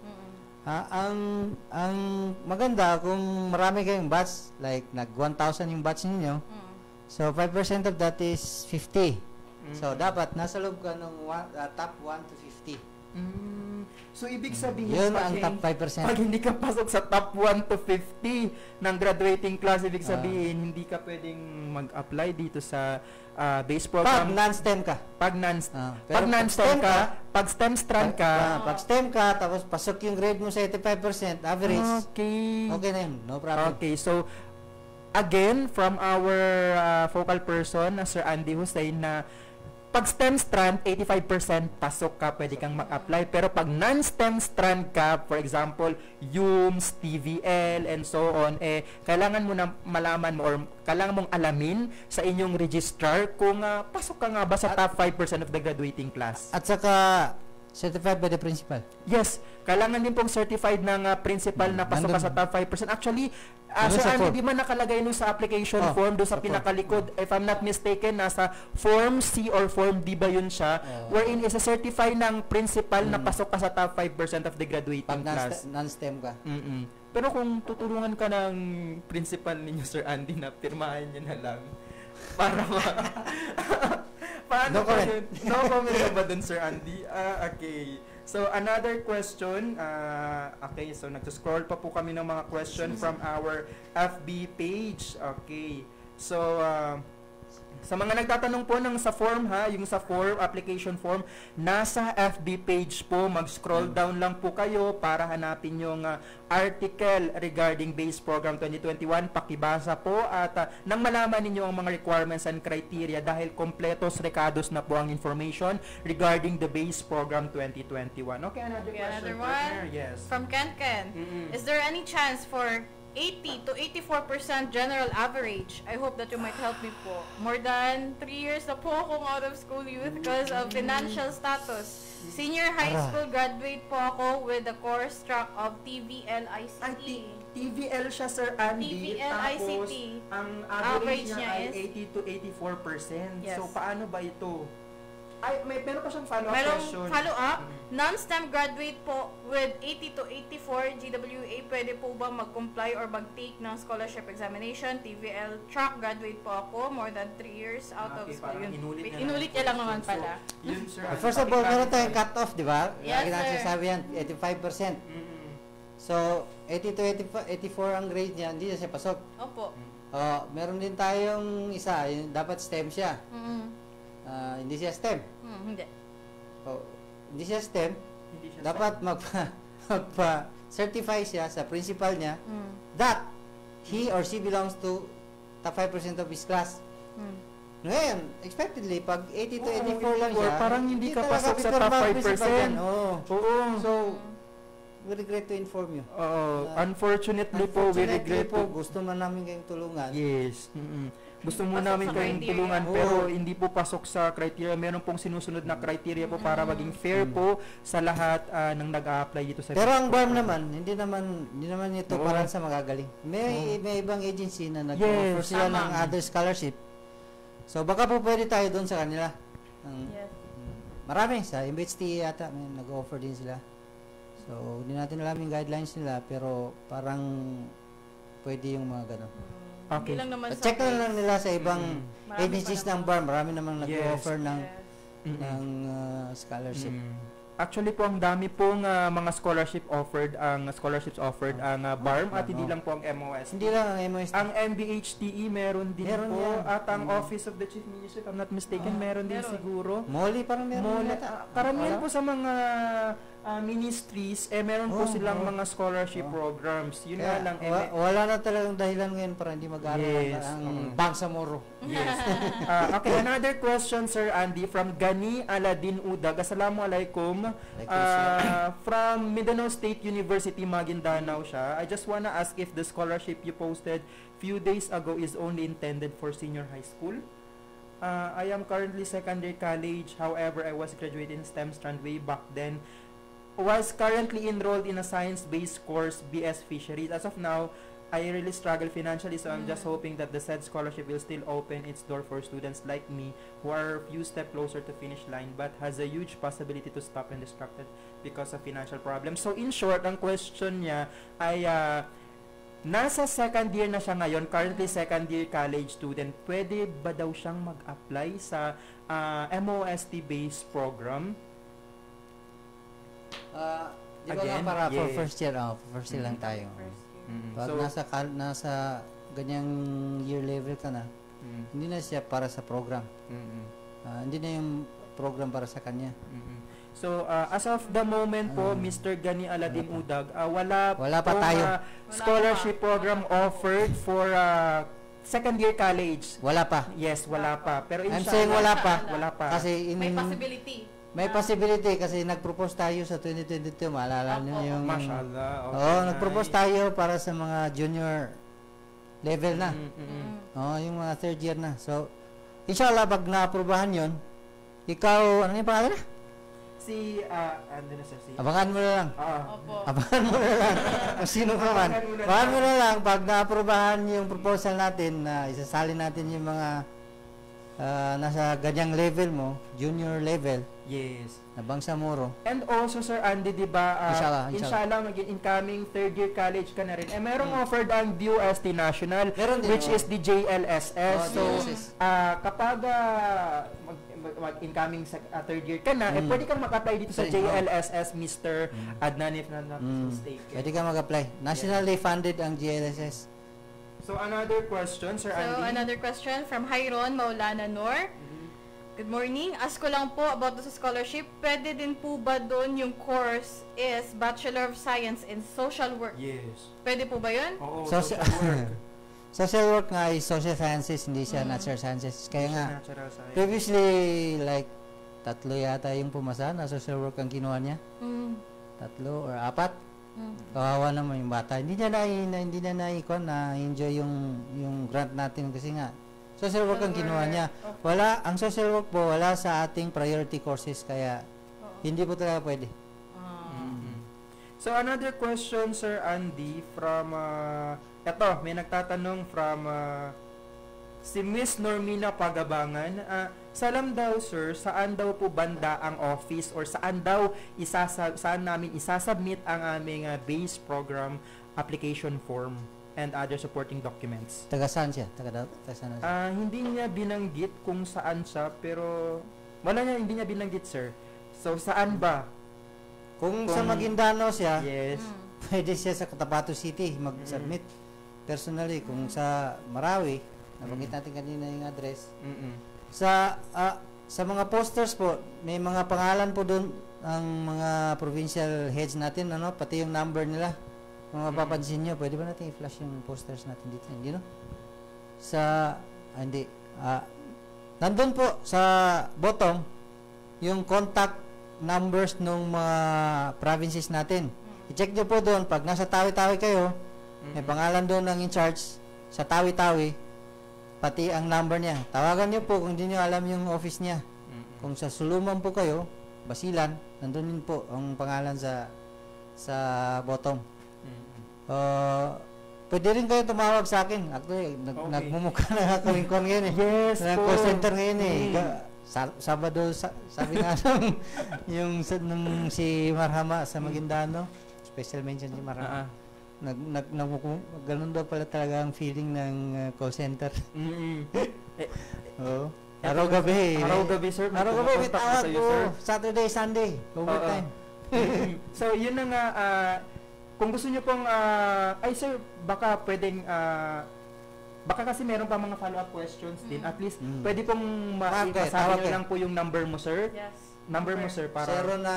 E: Ang maganda kung marami kayong batch, like nag 1,000 yung batch ninyo, so 5% of that is 50. So, dapat nasa loob ka ng top 1 to 50.
C: So, ibig sabihin,
E: yun ang top 5%.
C: Pag hindi ka pasok sa top 1 to 50 ng graduating class, ibig sabihin, hindi ka pwedeng mag-apply dito sa base program.
E: Pag non-STEM ka.
C: Pag non-STEM ka, pag STEM strand ka.
E: Pag STEM ka, tapos pasok yung grade mo sa 85% average. Okay na yun. No problem.
C: Okay, so, again, from our focal person, Sir Andy Hussein, na pag STEM strand, 85% pasok ka, pwede kang mag-apply. Pero pag non-STEM strand ka, for example, UMS, TVL, and so on, kailangan mo na malaman mo or kailangan mong alamin sa inyong registrar kung pasok ka nga ba sa top 5% of the graduating class.
E: At saka, certified by the principal.
C: Yes, kailangan din pong certified ng principal na pasok ka sa top 5%. Actually, Sir Andy, di man nakalagay nun sa application form, doon sa pinakalikod, if I'm not mistaken, nasa Form C or Form D ba yun siya, wherein is a certify ng principal na pasok ka sa top 5% of the graduating class.
E: Pag non-STEM ka.
C: Pero kung tutulungan ka ng principal ninyo, Sir Andy, na pirmahan nyo na lang para paano ba yun? No comment ba dun, Sir Andy? Okay. So, another question. Okay, so nag-scroll pa po kami ng mga question from our FB page. Okay. So, sa mga nagtatanong po ng sa form yung sa form, application form, nasa FB page po, mag-scroll down lang po kayo para hanapin yung article regarding Base Program 2021. Pakibasa po at nang malaman ninyo ang mga requirements and criteria dahil kompletos rekados na po ang information regarding the Base Program 2021. Okay, another question.
D: Another one?
C: Yes.
D: From Ken. Is there any chance for 80 to 84% general average. I hope that you might help me po. More than 3 years na po akong out of school youth because of financial status. Senior high school graduate po ako with the course track of TVL-ICT.
C: TVL siya, Sir Andy.
D: TVL-ICT.
C: Tapos, ang average niya ay 80 to 84%.
D: Yes.
C: So, paano ba ito? Ay, meron pa siyang follow-up
D: Merong
C: question.
D: follow-up, non-STEM graduate po with 80 to 84 GWA, pwede po ba mag-comply or mag-take ng scholarship examination? TVL track graduate po ako, more than 3 years out of school.
C: Parang
D: Inulit niya lang naman pala.
C: So, yun, Sir.
E: First of all, meron tayong cut-off, di ba?
D: Yes,
E: Lagi natin
D: sir.
E: sabi yan, 85%. So, 80 to 84 ang grade niya, hindi na siya pasok.
D: Opo.
E: Meron din tayong isa, yung dapat STEM siya. Hindi siya STEM.
D: Hindi.
E: Hindi siya STEM.
C: Hindi siya
E: Dapat magpa-certify siya sa principal niya that he or she belongs to top 5% of his class. Ngayon, expectedly, pag 80 to 84 lang siya,
C: parang hindi ka
E: talaga
C: pasok sa
E: pipirma
C: top
E: ang principal
C: 5%.
E: yan. Oo.
C: Oo.
E: So, we regret to inform you.
C: Unfortunately po, we regret
E: po,
C: po.
E: gusto man namin kayong tulungan.
C: Yes. Gusto mo
D: Pasok
C: namin
D: sa
C: kayong
D: criteria.
C: tulungan
E: Oo.
C: pero hindi po pasok sa criteria. Meron pong sinusunod na criteria po para maging fair po sa lahat ng nag-a-apply dito sa
E: Pero ang BARM naman, hindi naman ito
C: Oo.
E: para sa magagaling. May ibang agency na nag-offer
C: Yes,
E: sila
D: tama.
E: ng other scholarship. So baka po pwede tayo doon sa kanila.
D: Yes.
E: Marami sa MHT yata may nag-offer din sila. So hindi natin alam yung guidelines nila pero parang pwede yung mga ganun.
C: Okay.
D: Hindi lang naman
E: Check na lang nila sa ibang
D: Marami
E: agencies
D: pa
E: ng BARM. Marami namang
C: Yes.
E: nag-offer ng
D: Yes.
E: ng scholarship.
C: Actually po, ang dami pong mga scholarships offered ang BARM at hindi
E: Oo.
C: lang po ang MOS.
E: Hindi lang ang MOST.
C: Ang MBHTE meron din
E: Meron
C: po
E: yan.
C: at ang Office of the Chief Minister, if I'm not mistaken, meron din
D: Meron.
C: siguro.
E: Molly parang meron
C: Mole,
E: yata.
C: karamihan
E: Wala?
C: po sa mga ministries, meron po
E: Oh,
C: silang
E: oh.
C: mga scholarship
E: Oh.
C: programs. Yun
E: Kaya,
C: nga lang,
E: wala na talagang dahilan ngayon para hindi mag-aaral
C: Yes,
E: ang
C: oo.
E: Bangsamoro.
C: Yes. Okay, another question, Sir Andy, from Gani Aladin Udag. Assalamualaikum. From Mindanao State University, Maguindanao siya. I just wanna ask if the scholarship you posted few days ago is only intended for senior high school. I am currently secondary college. However, I was graduating in STEM strand way back then. Was currently enrolled in a science-based course, BS Fisheries. As of now, I really struggle financially, so I'm just hoping that the said scholarship will still open its door for students like me who are a few steps closer to finish line but has a huge possibility to stop and distracted because of financial problems. So in short, ang question niya ay nasa second year na siya ngayon, currently second year college student. Pwede ba daw siyang mag-apply sa MOST-based program?
E: Di ba
C: Again,
E: nga para for
C: yes.
E: first year, first year lang tayo. Pag
C: So,
E: nasa ganyang year level ka na, hindi na siya para sa program. Hindi na yung program para sa kanya.
C: So, as of the moment po, Mr. Gani Aladin Udag, wala
E: pa
C: pong,
E: tayo.
C: Scholarship program offered for second year college.
E: Wala pa.
C: Yes, wala pa. Pero
E: I'm
C: inshallah,
E: saying wala pa.
C: Wala pa.
E: Kasi
D: May possibility.
E: may possibility kasi nag-propose tayo sa 2022. Maalala niyo
D: Opo.
E: yung...
C: Mashallah. Okay,
E: Oo,
C: nice.
E: nag-propose tayo para sa mga junior level na. Oo, yung mga third year na. So, inshallah, pag na-aprobahan yun, ikaw, ano yung pangalan na?
C: Si, ano na siya, si...
E: Abangan mo na lang.
D: Opo.
E: Abangan mo na lang. Kung sino ka man. Abangan mo na lang. Pag na-aprobahan yung proposal natin, na isasalin natin yung mga nasa ganyang level mo, junior level,
C: Yes.
E: na Bangsamoro.
C: And also, Sir Andy, di ba,
E: Inshallah.
C: maging incoming third year college ka na rin. Merong offered ang DOST National,
E: Meron din,
C: which is the JLSS. So,
E: JLSS.
C: kapag mag-incoming sa third year ka na, pwede kang mag-apply dito sa JLSS, Mr. Adnan, if I'm not mistaken.
E: Pwede ka mag-apply. Nationally funded ang GLSS.
C: So, another question, Sir
D: So,
C: Andy.
D: another question from Hyron Maulana Noor. Good morning. Ask ko lang po about the scholarship. Pwede din po ba doon yung course is Bachelor of Science in Social Work?
C: Yes.
D: Pwede po ba yun?
C: Oo,
E: Social-
C: social work.
E: Social work nga is social sciences, hindi siya natural sciences. Kaya nga,
C: Natural science.
E: previously, like, 3 yata yung pumasa na social work ang kinuha niya. 3 or 4. Kawawa naman yung bata. Hindi na na-enjoy yung grant natin kasi nga social work ang kinuha niya. Ang social work po wala sa ating priority courses kaya hindi po talaga pwede.
C: So another question, Sir Andy, from may nagtatanong from si Miss Normina Pagabangan. Salam daw, sir, saan daw po banda ang office or saan namin isasubmit ang aming base program application form and other supporting documents?
E: Taga saan siya? Taga saan siya?
C: Hindi niya binanggit kung saan siya, pero hindi niya binanggit, sir. So saan ba?
E: Kung sa Maguindano siya,
C: yes.
E: Pwede siya sa Cotabato City mag-submit. Personally, kung sa Marawi, nabanggit natin kanina yung address. Sa mga posters po, may mga pangalan po doon ang mga provincial heads natin, pati yung number nila. Kung mapapansin nyo, pwede ba natin i-flash yung posters natin dito? Hindi, no? Nandun po sa bottom, yung contact numbers ng mga provinces natin. I-check nyo po doon, pag nasa Tawi-Tawi kayo, may pangalan doon ng in-charge sa Tawi-Tawi, pati ang number niya. Tawagan nyo po kung hindi nyo alam yung office niya. Kung sa Suluman po kayo, Basilan, nandun din po ang pangalan sa bottom. Pwede rin kayo tumawag sa akin. Actually, nagmumukha na ako rin ko ngayon eh.
C: Yes po.
E: Call center ngayon eh. Sabado, sabi nga yung si Marhama sa Maguindano, special mention si Marhama. Ganun daw pala talaga ang feeling ng call center. Oo. Araw-gabi, sir. Araw-gabi, tawag po. Saturday, Sunday. Overtime.
C: So, yun na nga, kung gusto nyo pong, sir, baka pwedeng, baka kasi meron pa mga follow-up questions din. At least, pwede pong masabi nyo lang po yung number mo, sir.
D: Yes.
C: Number mo, sir, para...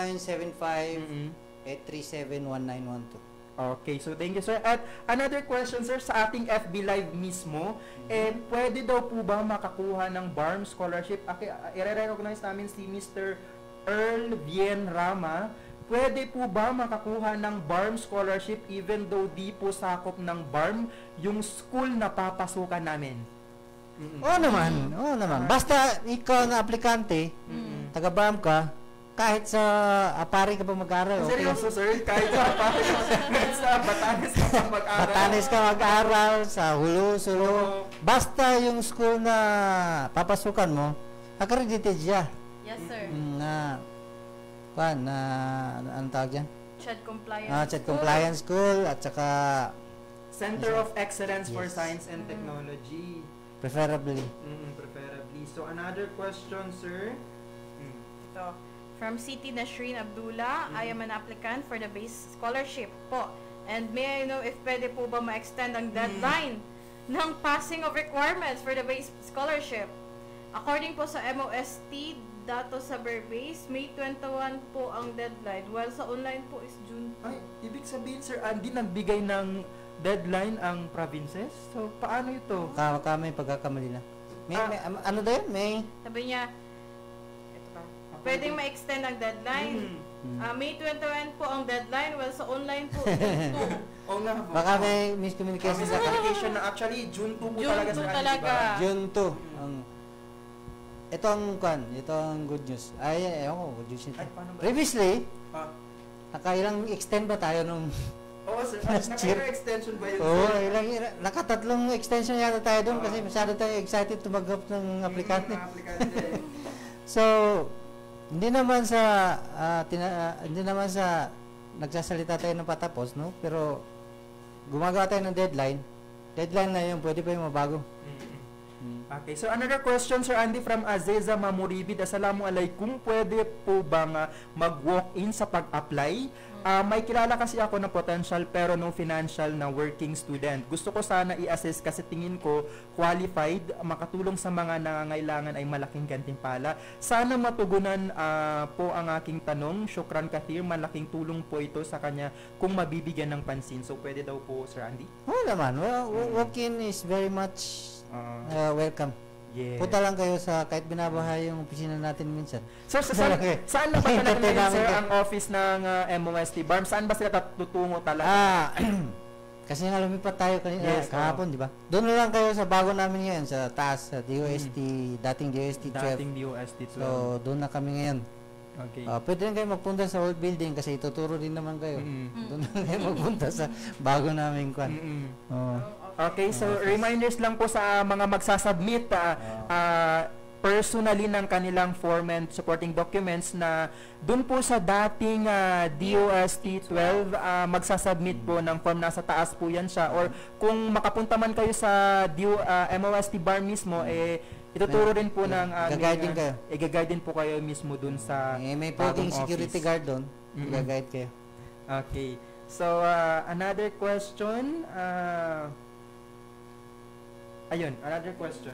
E: 0975-837-1912.
C: Okay, so thank you, sir. At another question, sir, sa ating FB Live mismo, pwede daw po ba makakuha ng BARM scholarship? I-recognize namin si Mr. Earl Bien Rama. Pwede po ba makakuha ng BARM scholarship even though di po sakop ng BARM yung school na papasukan namin?
E: Oo naman. Basta ikaw na aplikante, taga-BARM ka, kahit sa Apari ka pa mag-aral.
C: Seryoso, sir? Kahit sa Apari kahit sa Batanes ka pa mag-aral?
E: Batanes ka mag-aral, sa Hulu. Basta yung school na papasukan mo, accredited siya.
D: Yes, sir.
E: Anong tawag yan?
D: CHED Compliance
E: CHED Compliance School at saka
C: Center of Excellence for Science and Technology.
E: Preferably.
C: Preferably. So, another question, sir.
D: Ito. From Siti Nashreen Abdullah, I am an applicant for the base scholarship po. And may I know if pwede po ba ma-extend ang deadline ng passing of requirements for the base scholarship? According po sa MOST, dato sa base, May 21 po ang deadline, while sa online po is June 2.
C: Ay, ibig sabihin, sir, hindi nagbigay ng deadline ang provinces? So, paano ito?
E: May pagkakamali na. Ano daw yun?
D: Sabi niya, ito pa, pwedeng ma-extend ang deadline. May 21 po ang deadline, while sa online po June 2.
C: Oo nga po.
E: Baka may miscommunication sa
C: Miscommunication na actually, June 2 po
D: June
C: talaga,
D: 2
C: sir.
D: talaga.
E: June 2. Ito ang good news. Good news ito. Previously, nakailang extend ba tayo nung
C: Oo, sir. Nakailang extension ba yun, sir?
E: Oo, nakatatlong extension yata tayo doon kasi masyado tayo excited tumaggap ng aplikante. So, hindi naman sa nagsasalita tayo ng patapos, no? Pero gumagawa tayo ng deadline. Deadline na yun, pwede pa yung mabago.
C: Okay, so another question, Sir Andy, from Azeza Mamuribid. Assalamualaikum. Pwede po bang mag-walk-in sa pag-apply? May kilala kasi ako na potential pero no financial na working student. Gusto ko sana i-assess kasi tingin ko qualified, makatulong sa mga nangangailangan ay malaking gantimpala. Sana matugunan po ang aking tanong. Shukran kathir, malaking tulong po ito sa kanya kung mabibigyan ng pansin. So pwede daw po, Sir Andy?
E: Oo naman. Walk-in is very much welcome.
C: Yes.
E: Punta lang kayo sa kahit binabahay yung opisina natin minsan.
C: Sir, saan na ba talaga ngayon, sir, ang office ng MOST BARM? Saan ba sila tutungo talaga?
E: Kasi nga lumipat tayo kanina,
C: Yes,
E: kahapon, di ba? Doon na lang kayo sa bago namin ngayon, sa taas, sa DOST, dating DOST 12.
C: Dating DOST 12.
E: So, doon na kami ngayon.
C: Okay.
E: Pwede rin kayo magpunta sa old building kasi ituturo din naman kayo. Doon na kayo magpunta sa bago namin kwan.
C: Okay, so reminders lang po sa mga magsasubmit personally ng kanilang form and supporting documents na dun po sa dating DOST 12 magsasubmit po ng form, nasa taas po yan siya, or kung makapunta man kayo sa MOST bar mismo, ituturo rin po ng
E: Gag-guide din kayo.
C: i-guide din po kayo mismo dun sa
E: may
C: bagong
E: pwedeng security
C: office.
E: guard doon. Gag-guide kayo.
C: Okay. So, another question. Another question.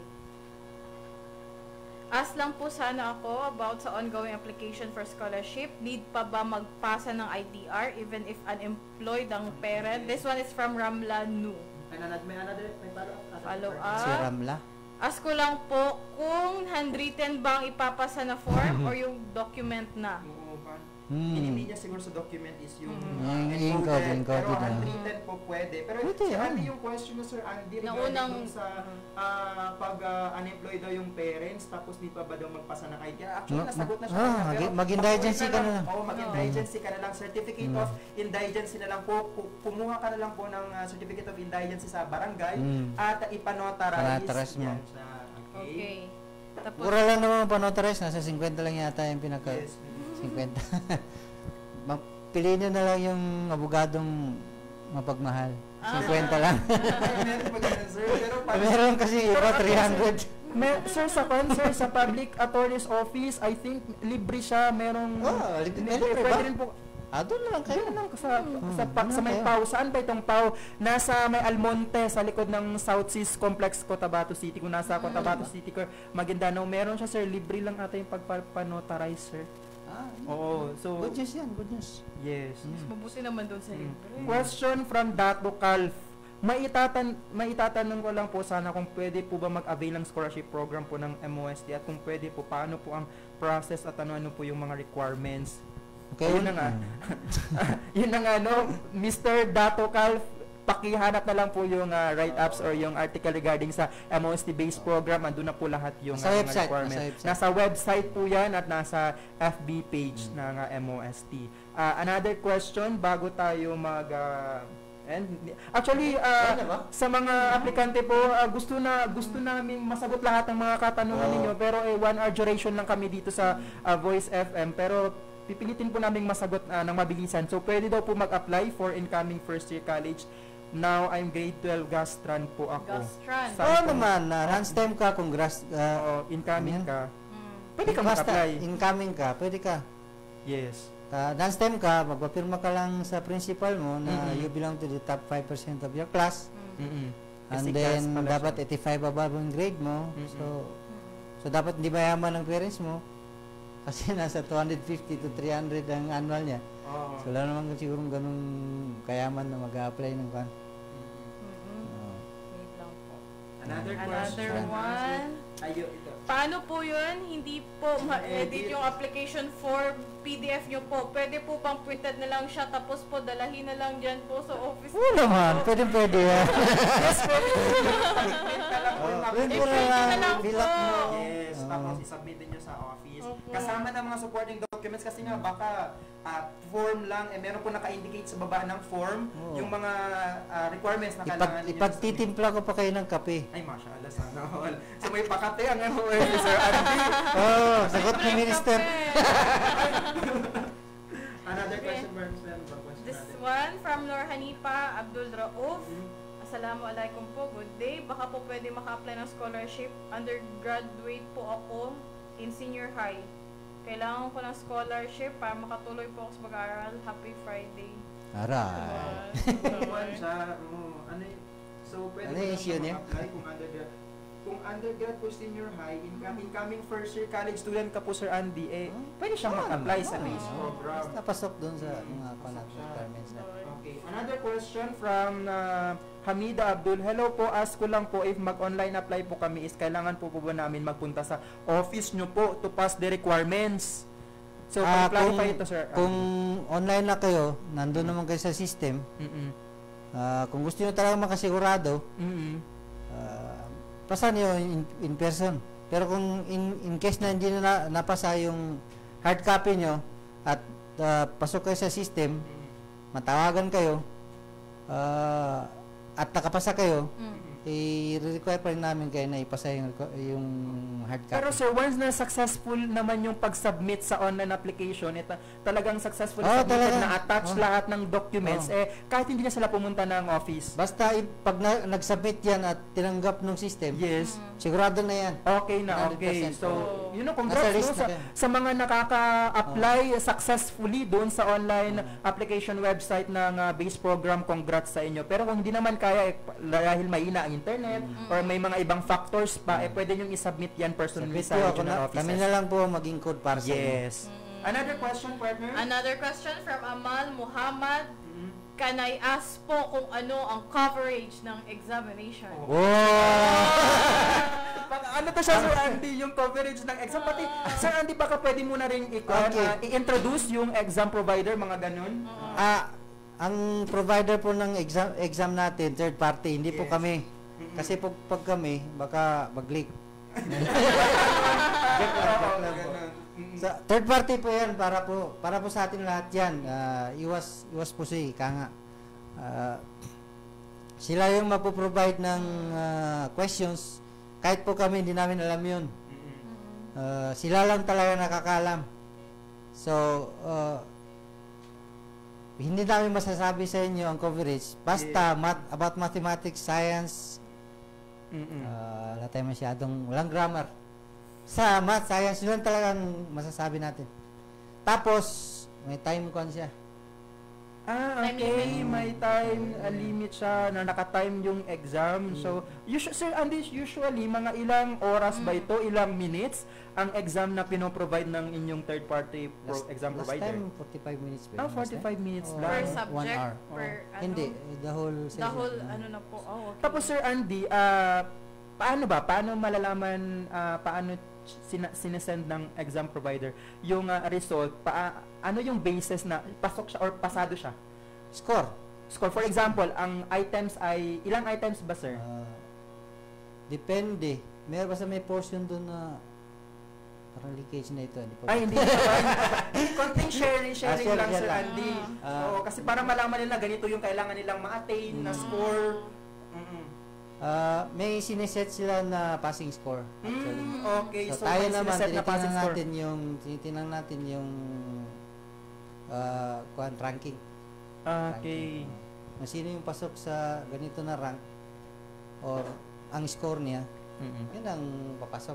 D: Ask lang po sana ako about sa ongoing application for scholarship. Need pa ba magpasa ng ITR even if unemployed ang parent? This one is from Ramla Nu. Follow
E: Si
D: up.
E: Ramla.
D: Ask ko lang po kung handwritten ba ang ipapasa na form or yung document na.
C: Hindi niya siguro sa document is yung
E: encoded
C: pero
E: na.
C: handwritten po pwede. Pero
E: Pwede,
C: si Andy, yung question mo, Sir Andy, regarding sa pag unemployed daw yung parents, tapos di pa ba daw magpasa ng ITR? Actually, nasagot na siya.
E: Mag-indigency ka na lang.
C: Oo, mag-indigency ka na lang. Certificate of indigency na lang po. Kumuha ka na lang po ng certificate of indigency sa barangay at ipanotarize.
E: Panotarize mo.
C: Yan siya.
D: Okay. Tapos,
E: Mura lang naman panotarize. Nasa 50 lang yata yung pinaka...
C: Yes.
E: 50. Piliin nyo na lang yung abogadong mapagmahal. 50 lang.
C: Meron pa ganun, sir. Pero
E: Meron kasi iba 300.
C: Sir, sa public attorney's office, I think libre siya, merong
E: libre ba?
C: pwede rin po.
E: Doon na lang kayo.
C: Doon lang sa may PAW. Saan ba itong PAW? Nasa may Almonte, sa likod ng South Seas Complex, Cotabato City. Kung nasa Cotabato City, Maguindanao, meron siya, sir. Libre lang ata yung pagpapanotarize, sir. Oo. So,
E: Good news yan, good news.
C: yes.
D: mabuti naman doon sa libre.
C: Question from Dato Calf. Maitatanong ko lang po sana kung pwede po ba mag-avail ng scholarship program po ng MOST, at kung pwede po, paano po ang process at ano po yung mga requirements.
E: Okay.
C: Yun na nga. Yun na nga, no? Mr. Dato Calf, pakihanap na lang po yung write-ups or yung article regarding sa MOST-based program. Andun na po lahat yung
E: Sa
C: mga
E: website,
C: requirements.
E: nasa website.
C: Nasa website po yan at nasa FB page ng MOST. Another question bago tayo sa mga aplikante po, gusto naming masagot lahat ng mga katanungan ninyo, pero 1 hour duration lang kami dito sa Voice FM, pero pipilitin po naming masagot ng mabilisan. So pwede daw po mag-apply for incoming first year college. Now I'm grade 12 Gastran po ako.
D: Gastran.
E: Naman, lunchtime ka kung
C: incoming ka. Pwede ka
E: basta
C: mag-apply.
E: incoming ka, pwede ka.
C: Yes.
E: Lunchtime ka, magpapirma ka lang sa principal mo na you belong to the top 5% of your class. And then, dapat 85 above yung grade mo. So dapat hindi mayaman ang parents mo. Kasi nasa 250 to 300 ang annual niya. So, wala naman siguro ganun kayaman na mag-a-apply ng kan.
D: Wait lang po.
C: Another
D: one.
C: Ito.
D: Paano po yun? Hindi po ma-edit yung application form PDF nyo po. Pwede po pang printed na lang siya, tapos po dalahin na lang dyan po sa office.
E: Oo naman, pwede yan.
C: Yes, pwede.
E: Pwede
D: mo na lang
E: fill up mo.
C: Yes, tapos isubmit din nyo sa office. Kasama ng mga supporting documents kasi nga baka form lang, meron po naka-indicate sa baba ng form yung mga requirements na kailangan ninyo.
E: Ipagtitimpla ko pa kayo ng kape.
C: Ay, mashallah, sana all. So may pakate ang Sir Andy.
E: Sagot ni Minister.
C: Another question,
D: This one from Nur Hanifa Abdul Rauf. Assalamualaikum po, good day. Baka po pwede maka-apply ng scholarship. Undergraduate po ako in senior high. Kailangan ko ng scholarship para makatuloy po ako sa pag-aaral. Happy Friday.
E: Aray.
C: So, pwede
E: Ano
C: mo
E: yung issue niya?
C: mag-apply kung kung undergrad po senior high, incoming first year college student ka po Sir Andy, pwede siyang mag-apply sa base program.
E: Basta pasok doon sa mga requirements na.
C: Okay, another question from Hamida Abdul. Hello po, ask ko lang po if mag-online apply po kami is kailangan po ba namin magpunta sa office nyo po to pass the requirements? So, clarify ito, sir.
E: Kung online na kayo, nandun naman kayo sa system, kung gusto nyo talaga makasigurado, pasan nyo in person. Pero kung in case na hindi na napasa yung hard copy nyo at pasok kayo sa system, matawagan kayo, at nakapasa kayo, i-require pa rin namin kayo na ipasa yung hard copy.
C: Pero sir, once na successful naman yung pag-submit sa online application, talagang successful submitted na attach lahat ng documents, kahit hindi na sila pumunta ng office.
E: Basta pag nag-submit yan at tinanggap ng system,
C: yes,
E: sigurado na yan.
C: Okay na, okay.
E: 100%.
C: So, congrats sa mga nakaka-apply successfully doon sa online application website ng base program. Congrats sa inyo. Pero kung hindi naman kaya, dahil mahina ang internet or may mga ibang factors pa, pwede nyo i-submit yan personally sa regional offices.
E: Kami na lang po maging code para sa inyo.
C: Yes. Another question, partner?
D: Another question from Amal Muhammad. Can I ask po kung ano ang coverage ng examination?
C: Ano to siya, Sir Andy, yung coverage ng exam? Pati, Sir Andy, baka pwede mo na rin i-introduce yung exam provider, mga ganun?
E: Ang provider po ng exam natin, third party, hindi po kami. Kasi pag kami, baka mag-leak. Third party po yan, para po sa atin lahat yan. Iwas po siya, kanga. Sila yung mapoprovide ng questions, kahit po kami, hindi namin alam yun. Sila lang talaga nakakalam. So, hindi namin masasabi sa inyo ang coverage. Basta about mathematics, science, wala tayo masyadong, walang grammar. Sa math, science, yun talagang masasabi natin. Tapos, may time con siya.
C: Okay. May time limit siya na naka-time yung exam. So, Sir Andy, usually, mga ilang oras ba ito, ilang minutes, ang exam na pinoprovide ng inyong third-party exam provider?
E: Last time, 45 minutes.
C: 45 minutes lang.
D: Per subject?
E: 1 hour. Hindi, the whole session.
D: The whole, na po. Okay.
C: Tapos, Sir Andy, paano malalaman, paano sinesend ng exam provider yung result, ano yung basis na pasok siya or pasado siya?
E: Score.
C: For example, ang items ay, ilang items ba, sir?
E: Depende. Basta may portion doon na parang leakage na ito.
C: Hindi konting sharing lang, Sir Andy. Kasi para malaman nila ganito yung kailangan nilang ma-attain na score.
E: May sineset sila na passing score, actually.
C: Okay,
E: so tayo naman, tinitingnan natin yung ranking.
C: Okay.
E: Kung sino yung pasok sa ganito na rank or ang score niya, yun ang papasok.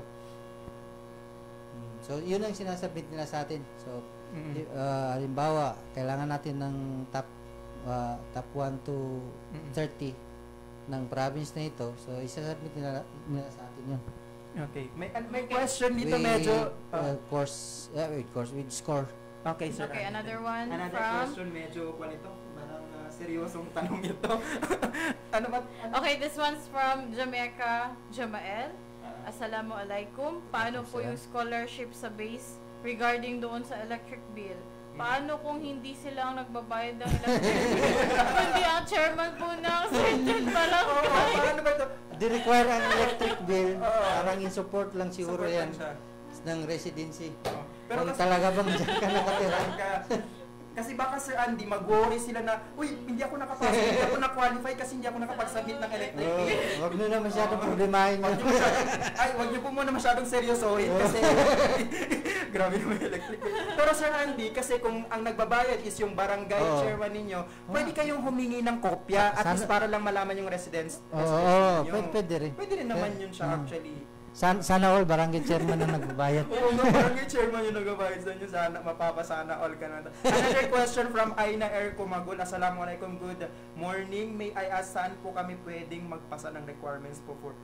E: So, yun ang sinasabit nila sa atin. So, halimbawa, kailangan natin ng top 1 to 30 ng province na ito. So, isasubmit nila sa atin yun.
C: Okay. May question dito medyo...
E: with score.
C: Okay, sir.
D: Okay, another one
C: Another
D: from...
C: question medyo ito. Parang seryosong tanong ito. Ano ba?
D: Okay, this one's from Jamaica Jamael. Assalamualaikum. Paano po yung scholarship sa base regarding doon sa electric bill? Paano kung hindi sila ang nagbabayad ng electric bill? Kundi ang chairman po ng certain barangay.
C: Paano ba ito?
E: Di-require ang electric bill. Parang in-support lang siguro yan ng residency.
C: Pero
E: kung talaga bang dyan ka nakatira.
C: Kasi baka, Sir Andy, mag-worry sila na, hindi ako nakapasok, hindi ako na-qualify kasi hindi ako nakapag-submit ng electric bill.
E: Huwag nyo na masyadong problemahin yun.
C: Huwag nyo po muna masyadong seryosohin kasi grabe naman yung electric bill. Pero, Sir Andy, kasi kung ang nagbabayad is yung barangay chairman ninyo, pwede kayong humingi ng kopya at least para lang malaman yung residence ninyo.
E: Pwede rin.
C: Pwede rin naman yun siya actually.
E: Sana all barangay chairman na nagbabayad.
C: Oo nga, barangay chairman yung nagbabayad sa inyo. Mapapasana all ka na. Another question from Aina Air Kumagul. Assalamualaikum, good morning. May I ask, saan po kami pwedeng magpasa ng requirements po for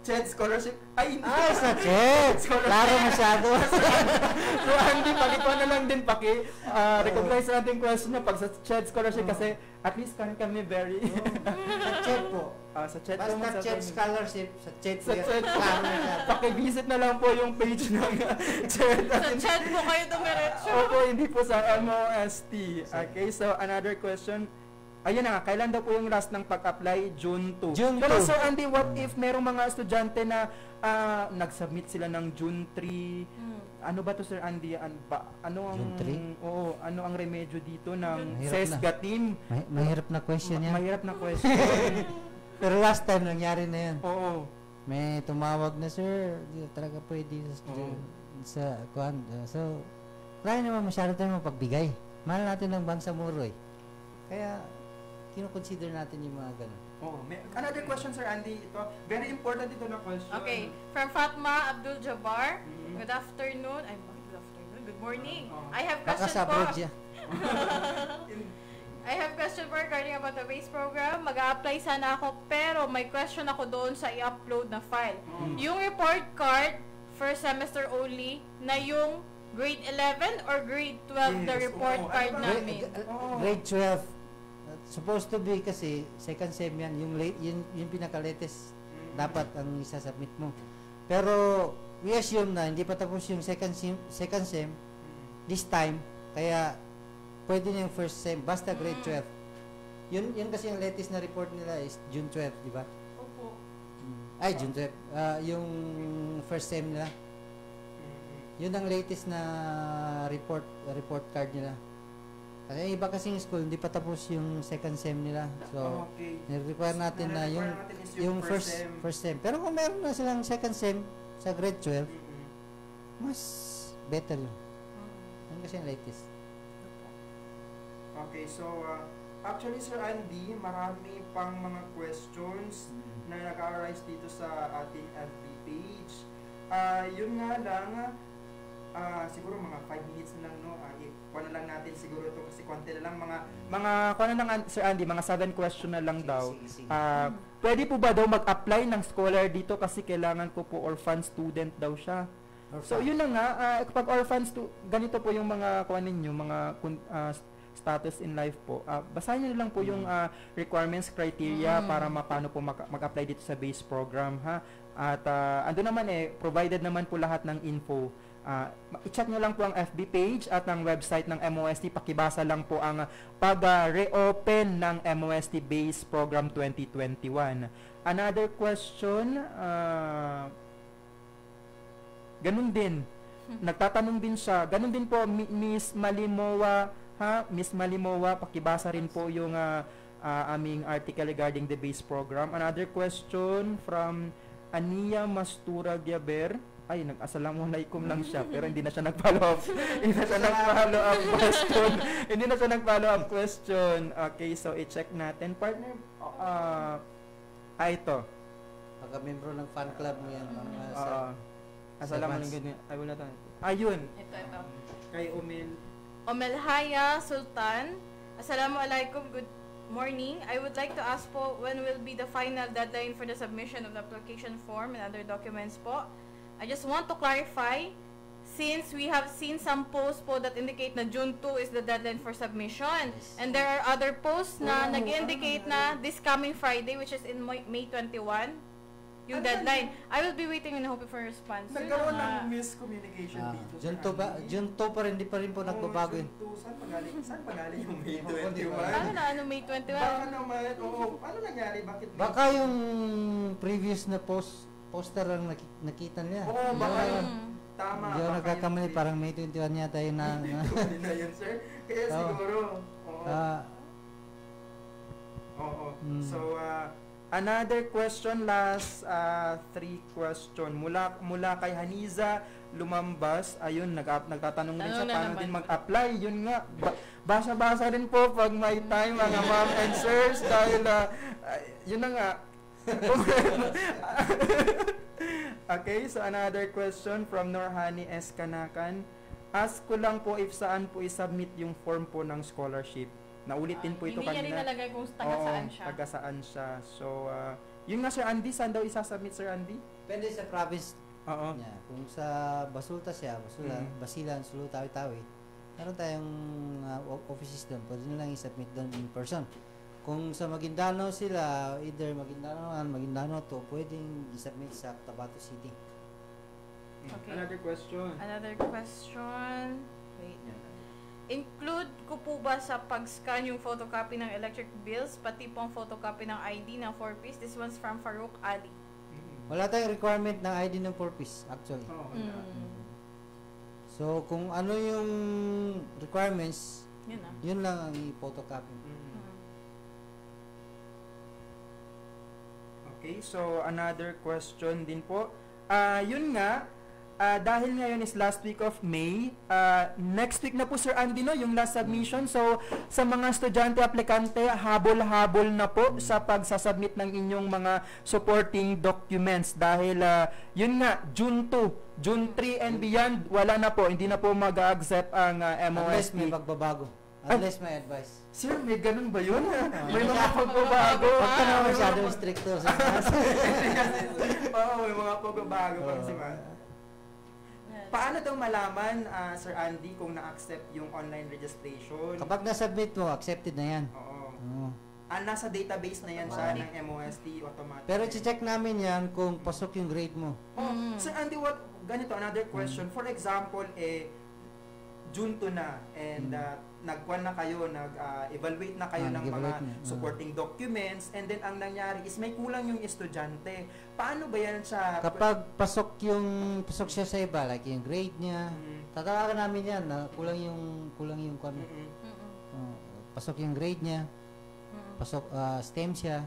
C: CHED scholarship. Ay, hindi.
E: Ay, sa CHED! Klaro masyado.
C: So, Andy, pakikuha na lang din recognize natin yung question na pag sa CHED scholarship kasi at least kami very...
E: Sa CHED po.
C: Sa CHED po.
E: Basta CHED scholarship, sa CHED po
C: Sa
E: yan.
C: CHED.
E: Klaro masyado.
C: Pakivisit na lang po yung page ng CHED.
D: Sa chat mo kayo dumiretso.
C: Opo, hindi po sa MOST. Okay, so another question. Ayun na nga, kailan daw po yung last ng pag-apply? June 2.
E: June
C: Pero
E: 2.
C: Sir Andy, what if merong mga estudyante na nag-submit sila ng June 3? Ano ba to Sir Andy? Ano ang
E: June 3?
C: Oo, ano ang remedyo dito ng
E: Mahirap
C: SESGA team?
E: Mahirap na question yan.
C: Mahirap na question.
E: Pero last time, nangyari na yan.
C: Oo.
E: May tumawag na, sir, di talaga pwede sa kuan. So, try naman masyado tayo mapagbigay. Mahal natin ng Bangsamoro eh. Kaya, kino-consider natin yung mga ganun.
C: Oo. Another question Sir Andy, ito. Very important ito na question.
D: Okay, from Fatma Abdul Jabbar. Good afternoon. Ay, bakit good afternoon? Good morning. I have
E: Baka
D: question
E: sa
D: po.
E: abroad siya.
D: I have question for regarding about the base program. Mag-a-apply sana ako pero may question ako doon sa i-upload na file. Yung report card first semester only na yung grade 11 or grade 12 the
C: Yes,
D: report
C: oo.
D: card
C: Ano ba?
D: namin.
E: Grade 12. Supposed to be kasi second sem yan, yung pinaka-latest dapat ang isasubmit mo. Pero we assume na hindi pa tapos yung second sem this time, kaya pwede na yung first sem basta grade 12. Yun kasi yung latest na report nila is June 12, di ba?
D: Opo.
E: Ay, June 12. Yung first sem nila. Yun ang latest na report card nila. Kasi iba kasing school, hindi pa tapos yung second sem nila. So,
C: Okay.
E: nire-require natin na yung first sem. Pero kung meron na silang second sem sa grade 12, mas better yun. Yun kasi yung latest.
C: Okay, so actually Sir Andy, marami pang mga questions na nag-arise dito sa ating FB page. Yun nga lang, siguro mga 5 minutes na lang, no? Kuha na lang natin siguro ito kasi konti na lang kuha na lang Sir Andy, mga 7 question na lang daw. Pwede po ba daw mag-apply ng scholar dito kasi kailangan ko po orphan student daw siya. So yun na nga, pag orphans ganito po yung mga kuha ninyo, mga status in life po. Basahin niyo lang po yung requirements criteria para paano po mag-apply dito sa base program, ha. At ando naman provided naman po lahat ng info. I-check nyo lang po ang FB page at ang website ng MOST. Pakibasa lang po ang pag-reopen ng MOST Base Program 2021. Another question, ganun din. Nagtatanong din siya. Ganun din po, Miss Malimowa, ha? Miss Malimowa, pakibasa rin po yung aming article regarding the base program. Another question from Ania Mastura Giaber. Ay, nag-assalamualaikum lang siya, pero hindi na siya nag-follow up. Hindi na siya nag-follow up question. Hindi na siya nag-follow up question. Okay, so i-check natin. Partner, ito.
E: Pagka-membro ng fan club mo yan.
C: Assalamualaikum. Ay, wala tayo. Ayun.
D: Ito.
C: Kay Umil.
D: Omelhaya Sultan. Assalamualaikum. Good morning. I would like to ask po when will be the final deadline for the submission of the application form and other documents po. I just want to clarify, since we have seen some posts po that indicate na June 2 is the deadline for submission, and there are other posts na nag-indicate na this coming Friday, which is in May 21, yung deadline. I will be waiting and hoping for a response.
C: Nagkaroon ng miscommunication dito.
E: June 2 pa rin, di pa rin po nagbabago yun.
C: Saan pagaling yung May 21?
D: Ano na, May 21?
C: Baka naman, ano nangyari? Bakit May?
E: Baka yung previous na poster lang nakita nila.
C: Oo, baka yun. Tama.
E: Hindi ako nagkakamali, parang May 21 yata yun na.
C: Hindi na yun, sir. Kaya siguro. Oo. So, another question, last 3 question. Mula kay Haniza Lumambas, ayun, nagtatanong din siya paano din mag-apply. Yun nga, basa-basa rin po pag may time, mga ma'am and sirs, dahil, yun na nga, okay, so another question from Norhani S. Kanakan. Ask ko lang po if saan po i-submit yung form po ng scholarship. Naulit din po ito
D: kanina. Hindi niya rin nalagay kung taga-saan siya.
C: Taga-saan siya. So, Yun nga Sir Andy, saan daw isasubmit Sir Andy?
E: Depende sa province
C: Oo.
E: niya. Kung sa Basulta siya, Basilan, Sulu, Tawi-Tawi, meron tayong offices doon. Pwede nilang i-submit doon in person. Kung sa Maguindano sila, either Maguindano to, pwedeng i-submit sa Tabato City.
D: Okay.
C: Another question.
D: Another question. Wait. Include ko po ba sa pag-scan yung photocopy ng electric bills, pati pong photocopy ng ID ng 4-piece? This one's from Farouk Ali.
E: Wala tayong requirement ng ID ng 4-piece, actually.
C: Oo.
E: So, kung ano yung requirements,
D: Yun na.
E: yun lang ang i-photocopy.
C: Okay, so another question din po. Yun nga, dahil ngayon is last week of May, next week na po Sir Andy no, yung last submission. So sa mga estudyante aplikante, habol-habol na po sa pagsasubmit ng inyong mga supporting documents dahil yun nga, June 2, June 3 and beyond, wala na po, hindi na po mag-accept ang
E: Unless may
C: MOST.
E: pagbabago. Unless may advice.
C: Sir, may ganun ba yun? May mga pagbabago.
E: Huwag ka naman masyadong stricto sa
C: Oo, may mga pagbabago pag si ma'am. Paano daw malaman, Sir Andy, kung na-accept yung online registration?
E: Kapag na-submit mo, accepted na yan.
C: Oo.
E: Oo.
C: Nasa database na yan siya ng MOST automatic.
E: Pero check namin yan kung pasok yung grade mo.
C: Sir Andy, ganito, another question. For example, June 2 na and nagkuhan na kayo, nag-evaluate na kayo ng mga supporting documents and then ang nangyari is may kulang yung estudyante. Paano ba yan siya?
E: Kapag pasok siya sa iba, like yung grade niya, tatawagan namin yan na kulang yung kami. Pasok yung grade niya, pasok STEM siya,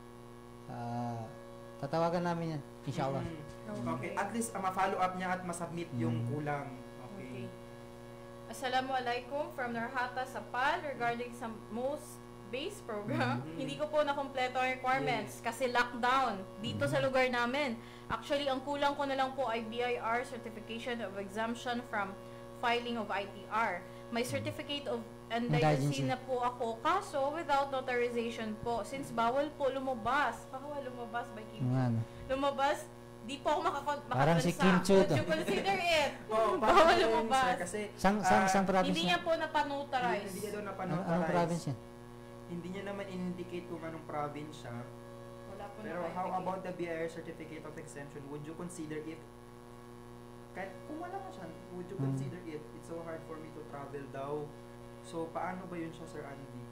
E: tatawagan namin yan, inshallah.
C: Okay, at least ma-follow up niya at masubmit yung kulang. Okay.
D: Assalamualaikum from Narhata Sapal regarding sa most base program. Hindi ko po nakompleto ang requirements kasi lockdown dito sa lugar namin. Actually, ang kulang ko na lang po ay BIR Certification of Exemption from Filing of ITR. May Certificate of Indigency na po ako, kaso without notarization po. Since bawal po lumabas. Bawal lumabas by Kim. Lumabas, di po ako
E: Parang si Kim Chu to.
D: Would you consider it?
C: Oh,
D: Bawal lumabas.
C: Kasi
E: Sang province
D: Hindi niya po napanotarize.
C: Hindi niya daw
E: Anong
C: napanotarize.
E: province yan?
C: Hindi niya naman indicate kung anong province siya.
D: Wala po
C: Pero how
D: naka-indicate.
C: about the BIR Certificate of Exemption? Would you consider it? Kahit kung wala ka siya, would you consider it? It's so hard for me to travel daw. So, paano ba yun siya, Sir Andy?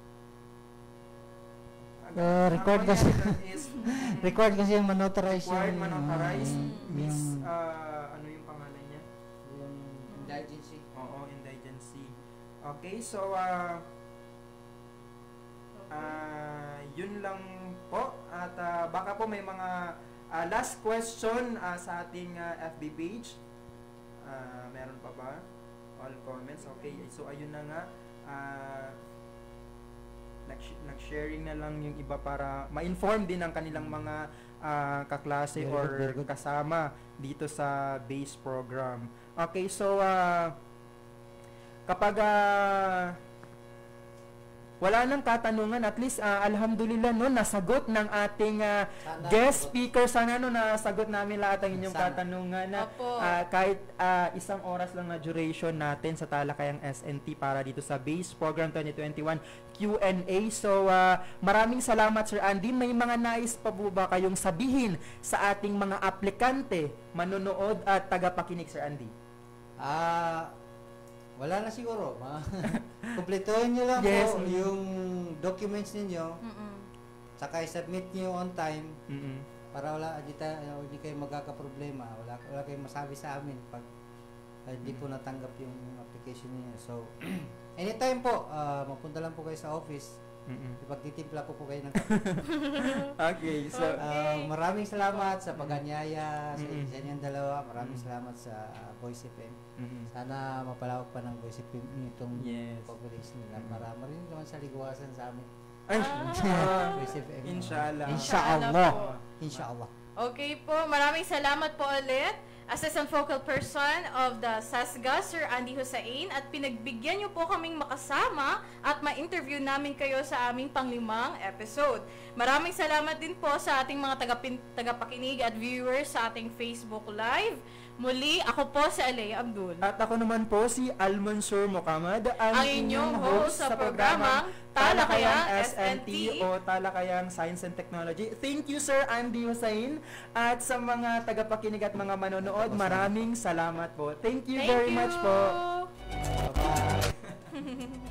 E: Record
C: Ang
E: kasi.
C: mangyari is,
E: Required kasi yung manotarize
C: required
E: yung,
C: manotarize. Miss,
E: yung,
C: ano yung pangalan niya?
E: yung indigency.
C: Oo, indigency. Okay, so, yun lang po. At baka po may mga last question sa ating FB page. Meron pa ba? All comments. Okay, so ayun na nga. Nag-sharing na lang yung iba para ma-inform din ang kanilang mga kaklase
E: Very
C: or
E: good.
C: kasama dito sa base program. Okay, so kapag wala nang katanungan, at least alhamdulillah no, nasagot ng ating guest speaker. Sana no, nasagot namin lahat ang inyong katanungan na
D: Opo.
C: kahit isang oras lang na duration natin sa Talakayang SNT para dito sa Base Program 2021 Q&A. So maraming salamat Sir Andy. May mga nais pa po ba kayong sabihin sa ating mga aplikante, manonood at tagapakinig, Sir Andy?
E: Wala na siguro. Kumpletuhin nyo lang
C: Yes.
E: po yung documents ninyo, saka i-submit nyo on time para hindi kayo magkakaproblema. Wala kayong masabi sa amin pag hindi po natanggap yung application niyo. So, anytime po, mapunta lang po kayo sa office. Ipagtitimpla ko po kayo ng kape.
C: Okay, so
E: Maraming salamat sa pag-anyaya sa inyong dalawa. Maraming salamat sa Voice FM. Sana mapalawak pa ng Voice FM itong
C: Yes.
E: coverage nila. Marami rin naman sa ligwasan sa amin.
C: ay,
E: Voice FM.
C: Inshallah.
E: Inshallah.
D: po.
E: Inshallah.
D: Okay po, maraming salamat po ulit. Assistant Focal Person of the SASGA, Sir Andy Hussein, at pinagbigyan niyo po kaming makasama at ma-interview namin kayo sa aming panglimang episode. Maraming salamat din po sa ating mga tagapakinig at viewers sa ating Facebook Live. Muli, ako po si Alea Abdul.
C: At ako naman po si Al-Mansur Muhammad,
D: ang inyong host sa programang Talakayang SNT
C: o Talakayang Science and Technology. Thank you, Sir Andy Hussein. At sa mga tagapakinig at mga manonood, maraming salamat po. Thank you very much po. Bye-bye.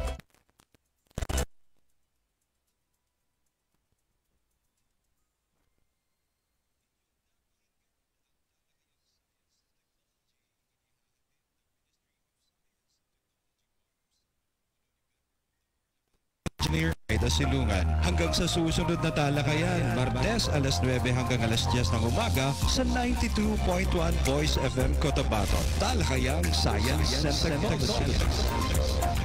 A: Engineer Aida Silungan. Hanggang sa susunod na talakayan, Martes alas 9 hanggang alas 10 ng umaga sa 92.1 Voice FM Cotabato. Talakayang Science and Technology.